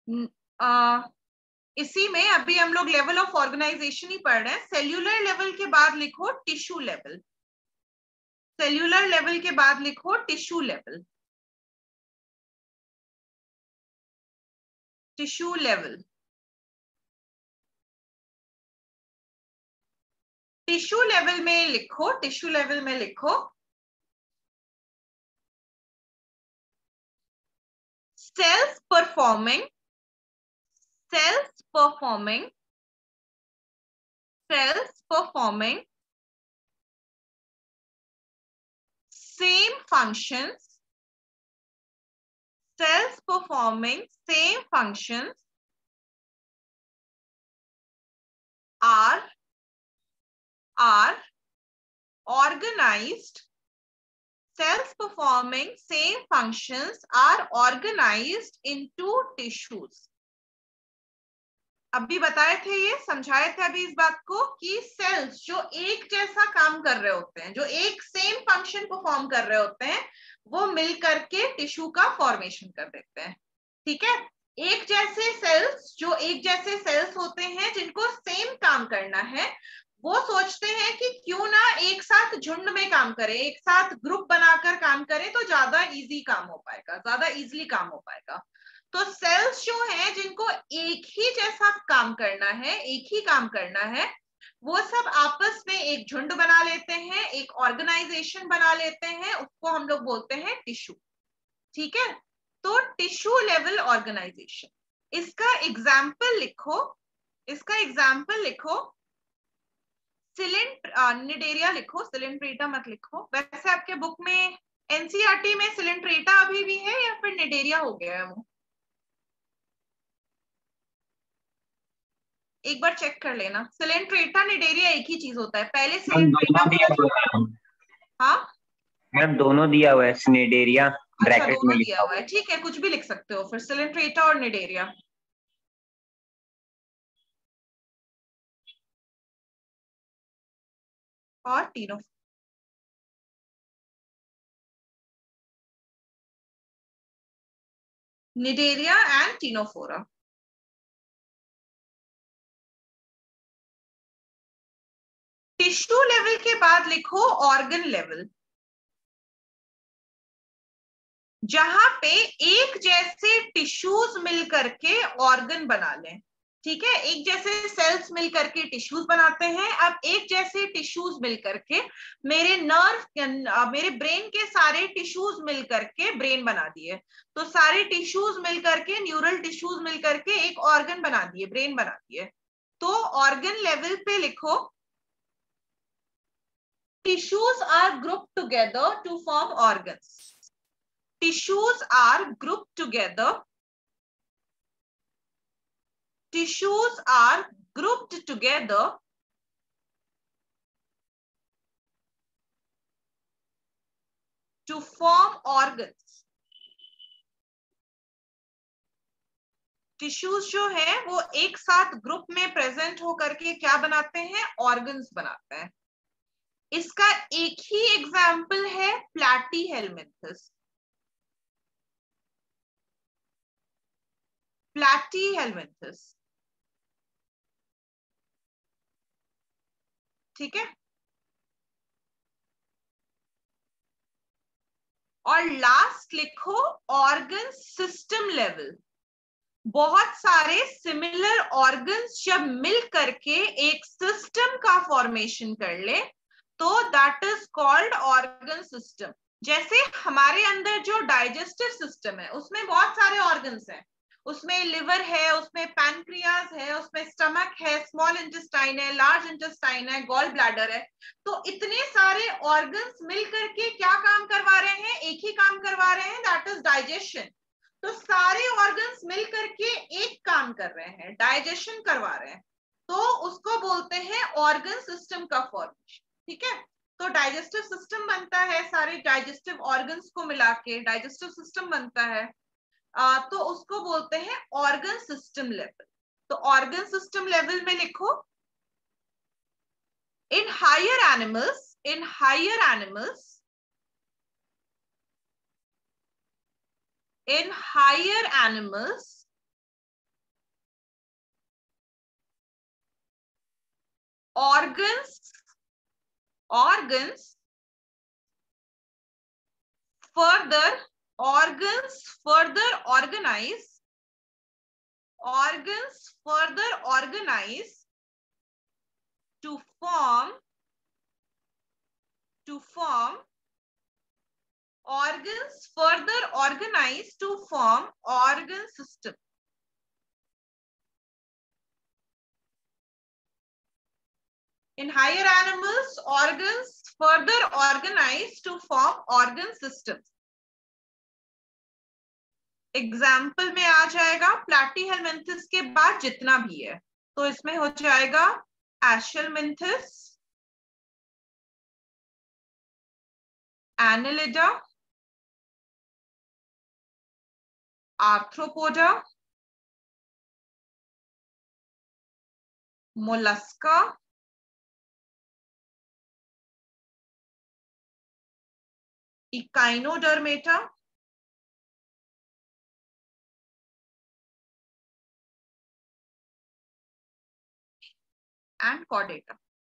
S1: इसी में अभी हम लोग लेवल ऑफ ऑर्गेनाइजेशन ही पढ़ रहे हैं। सेल्यूलर लेवल के बाद लिखो टिश्यू लेवल। सेल्यूलर लेवल के बाद लिखो tissue level. Tissue level. Tissue level में लिखो, टिश्यू लेवल में लिखो cells performing same functions, cells performing same functions are organized. Cells performing same functions are organized into tissues. अभी बताए थे, ये समझाए थे अभी इस बात को कि सेल्स जो एक जैसा काम कर रहे होते हैं, जो एक सेम फंक्शन परफॉर्म कर रहे होते हैं, वो मिल करके टिश्यू का फॉर्मेशन कर देते हैं। ठीक है, एक जैसे सेल्स, जो एक जैसे सेल्स होते हैं जिनको सेम काम करना है, वो सोचते हैं कि क्यों ना एक साथ झुंड में काम करें, एक साथ ग्रुप बनाकर काम करें तो ज्यादा इजी काम हो पाएगा, ज्यादा इजीली काम हो पाएगा। तो सेल्स जो है जिनको एक ही जैसा काम करना है, एक ही काम करना है, वो सब आपस में एक झुंड बना लेते हैं, एक ऑर्गेनाइजेशन बना लेते हैं, उसको हम लोग बोलते हैं टिश्यू। ठीक है, तो टिश्यू लेवल ऑर्गेनाइजेशन। इसका एग्जाम्पल लिखो, इसका एग्जाम्पल लिखो निडेरिया लिखो, सिलेंट्रेटा मत लिखो। वैसे आपके बुक में एनसीईआरटी में सिलेंट्रेटा अभी भी है या फिर निडेरिया हो गया है वो? एक बार चेक कर लेना। सिलेंट्रेटा निडेरिया एक ही चीज होता है। पहले सिलेंट्रेटा, हाँ
S4: मैम दोनों दिया हुआ है, स्नेडेरिया
S1: अच्छा
S4: ब्रैकेट में
S1: दोनों
S4: लिखा
S1: दिया हुआ है, ठीक है, कुछ भी लिख सकते हो फिर, सिलेंट्रेटा और निडेरिया। और तीनों cnidaria and ctenophora. Tissue level के बाद लिखो ऑर्गन लेवल, जहां पे एक जैसे टिश्यूज मिलकर के ऑर्गन बना लें। ठीक है, एक जैसे सेल्स मिलकर के टिश्यूज बनाते हैं। अब एक जैसे टिश्यूज मिलकर के मेरे नर्व, मेरे ब्रेन के सारे टिश्यूज मिलकर के ब्रेन बना दिए, तो सारे टिश्यूज मिलकर के, न्यूरल टिश्यूज मिलकर के एक ऑर्गन बना दिए, ब्रेन बना दिए। तो ऑर्गन लेवल पे लिखो tissues are grouped together to form organs. Tissues are grouped together. Tissues are grouped together to form organs. Tissues जो है वो एक साथ ग्रुप में प्रेजेंट होकर के क्या बनाते हैं? ऑर्गन्स बनाते हैं। इसका एक ही एग्जाम्पल है प्लैटीहेलमिन्थस। प्लैटीहेलमिन्थस, ठीक है। और लास्ट लिखो ऑर्गन सिस्टम लेवल। बहुत सारे सिमिलर ऑर्गन्स जब मिल करके एक सिस्टम का फॉर्मेशन कर ले तो that is called organ system. जैसे हमारे अंदर जो डाइजेस्टिव सिस्टम है उसमें बहुत सारे ऑर्गन्स हैं, उसमें लिवर है, उसमें पैनक्रियाज है, उसमें स्टमक है, स्मॉल इंटेस्टाइन है, लार्ज इंटेस्टाइन है, गॉल ब्लैडर है। तो इतने सारे ऑर्गन्स मिल करके क्या काम करवा रहे हैं? एक ही काम करवा रहे हैं, दैट इज डाइजेशन। तो सारे ऑर्गन्स मिल करके एक काम कर रहे हैं, डाइजेशन करवा रहे हैं, तो उसको बोलते हैं ऑर्गन सिस्टम का फॉर्मेशन। ठीक है, तो डाइजेस्टिव सिस्टम बनता है, सारे डाइजेस्टिव ऑर्गन्स को मिला के डाइजेस्टिव सिस्टम बनता है, तो उसको बोलते हैं ऑर्गन सिस्टम लेवल। तो ऑर्गन सिस्टम लेवल में लिखो In higher animals, organs further organize to form organ system. In higher animals, organs further organize to form organ systems. Example में आ जाएगा प्लैटीहेलमिन्थस के बाद जितना भी है, तो इसमें हो जाएगा aschelminthes, annelida, arthropoda, mollusca, echinodermata, and chordata.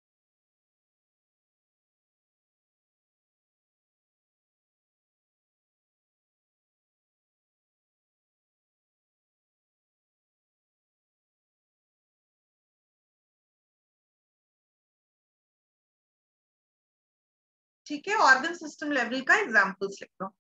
S1: ठीक है, ऑर्गन सिस्टम लेवल का एग्जांपल्स लिख लो.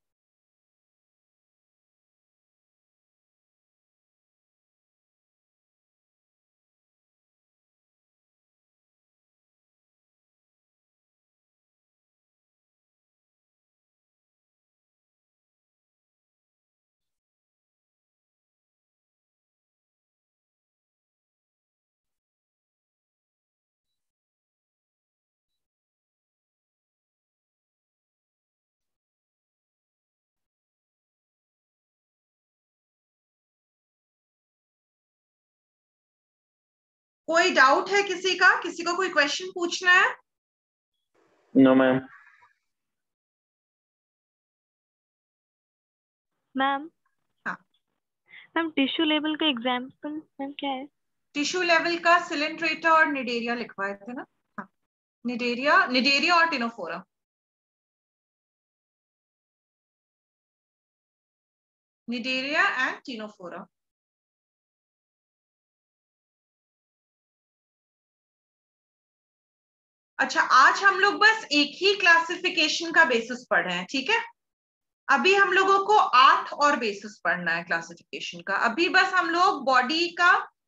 S1: कोई डाउट है किसी का? किसी को कोई क्वेश्चन पूछना है?
S4: No ma'am.
S2: मैम.
S1: हाँ
S2: मैम, टिश्यू लेवल का एग्जाम्पल मैम क्या है?
S1: टिश्यू लेवल का सिलेंट्रेटा और निडेरिया लिखवाए थे ना. हाँ, निडेरिया और टिनोफोरा. Cnidaria and Ctenophora. अच्छा, आज हम लोग बस एक ही क्लासिफिकेशन का बेसिस पढ़ रहे हैं, ठीक है? अभी हम लोगों को 8 और बेसिस पढ़ना है क्लासिफिकेशन का. अभी बस हम लोग बॉडी का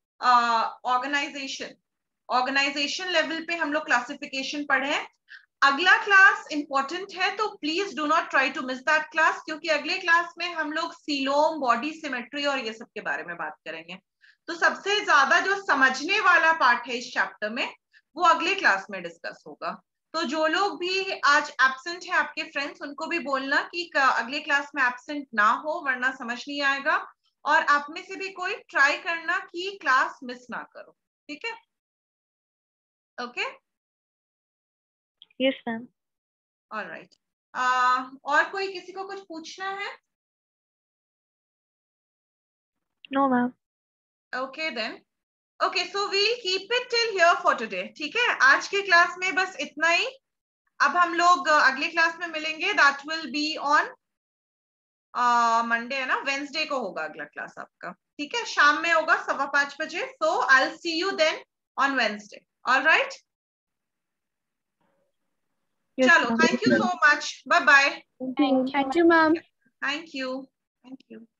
S1: ऑर्गेनाइजेशन लेवल पे हम लोग क्लासिफिकेशन पढ़े हैं. अगला क्लास इंपॉर्टेंट है, तो please do not try to miss that class, क्योंकि अगले क्लास में हम लोग सीलोम, बॉडी सिमेट्री और ये सब के बारे में बात करेंगे. तो सबसे ज्यादा जो समझने वाला पार्ट है इस चैप्टर में, वो अगले क्लास में डिस्कस होगा. तो जो लोग भी आज एब्सेंट है, आपके फ्रेंड्स, उनको भी बोलना कि अगले क्लास में एब्सेंट ना हो, वरना समझ नहीं आएगा. और आप में से भी कोई ट्राई करना कि क्लास मिस ना करो, ठीक है? Okay,
S2: yes ma'am.
S1: ऑलराइट. और कोई किसी को कुछ पूछना है?
S2: नो मैम.
S1: Okay then. Okay, so we'll keep it till here for today, ठीक है? आज के क्लास में बस इतना ही. अब हम लोग अगले क्लास में मिलेंगे. That will be on Monday, है ना? वेंसडे को होगा अगला क्लास आपका, ठीक है? शाम में होगा 5:15 बजे. So I will see you then on Wednesday. Alright, चलो, thank you so much. Bye bye.
S3: Thank you ma'am.
S1: Thank you.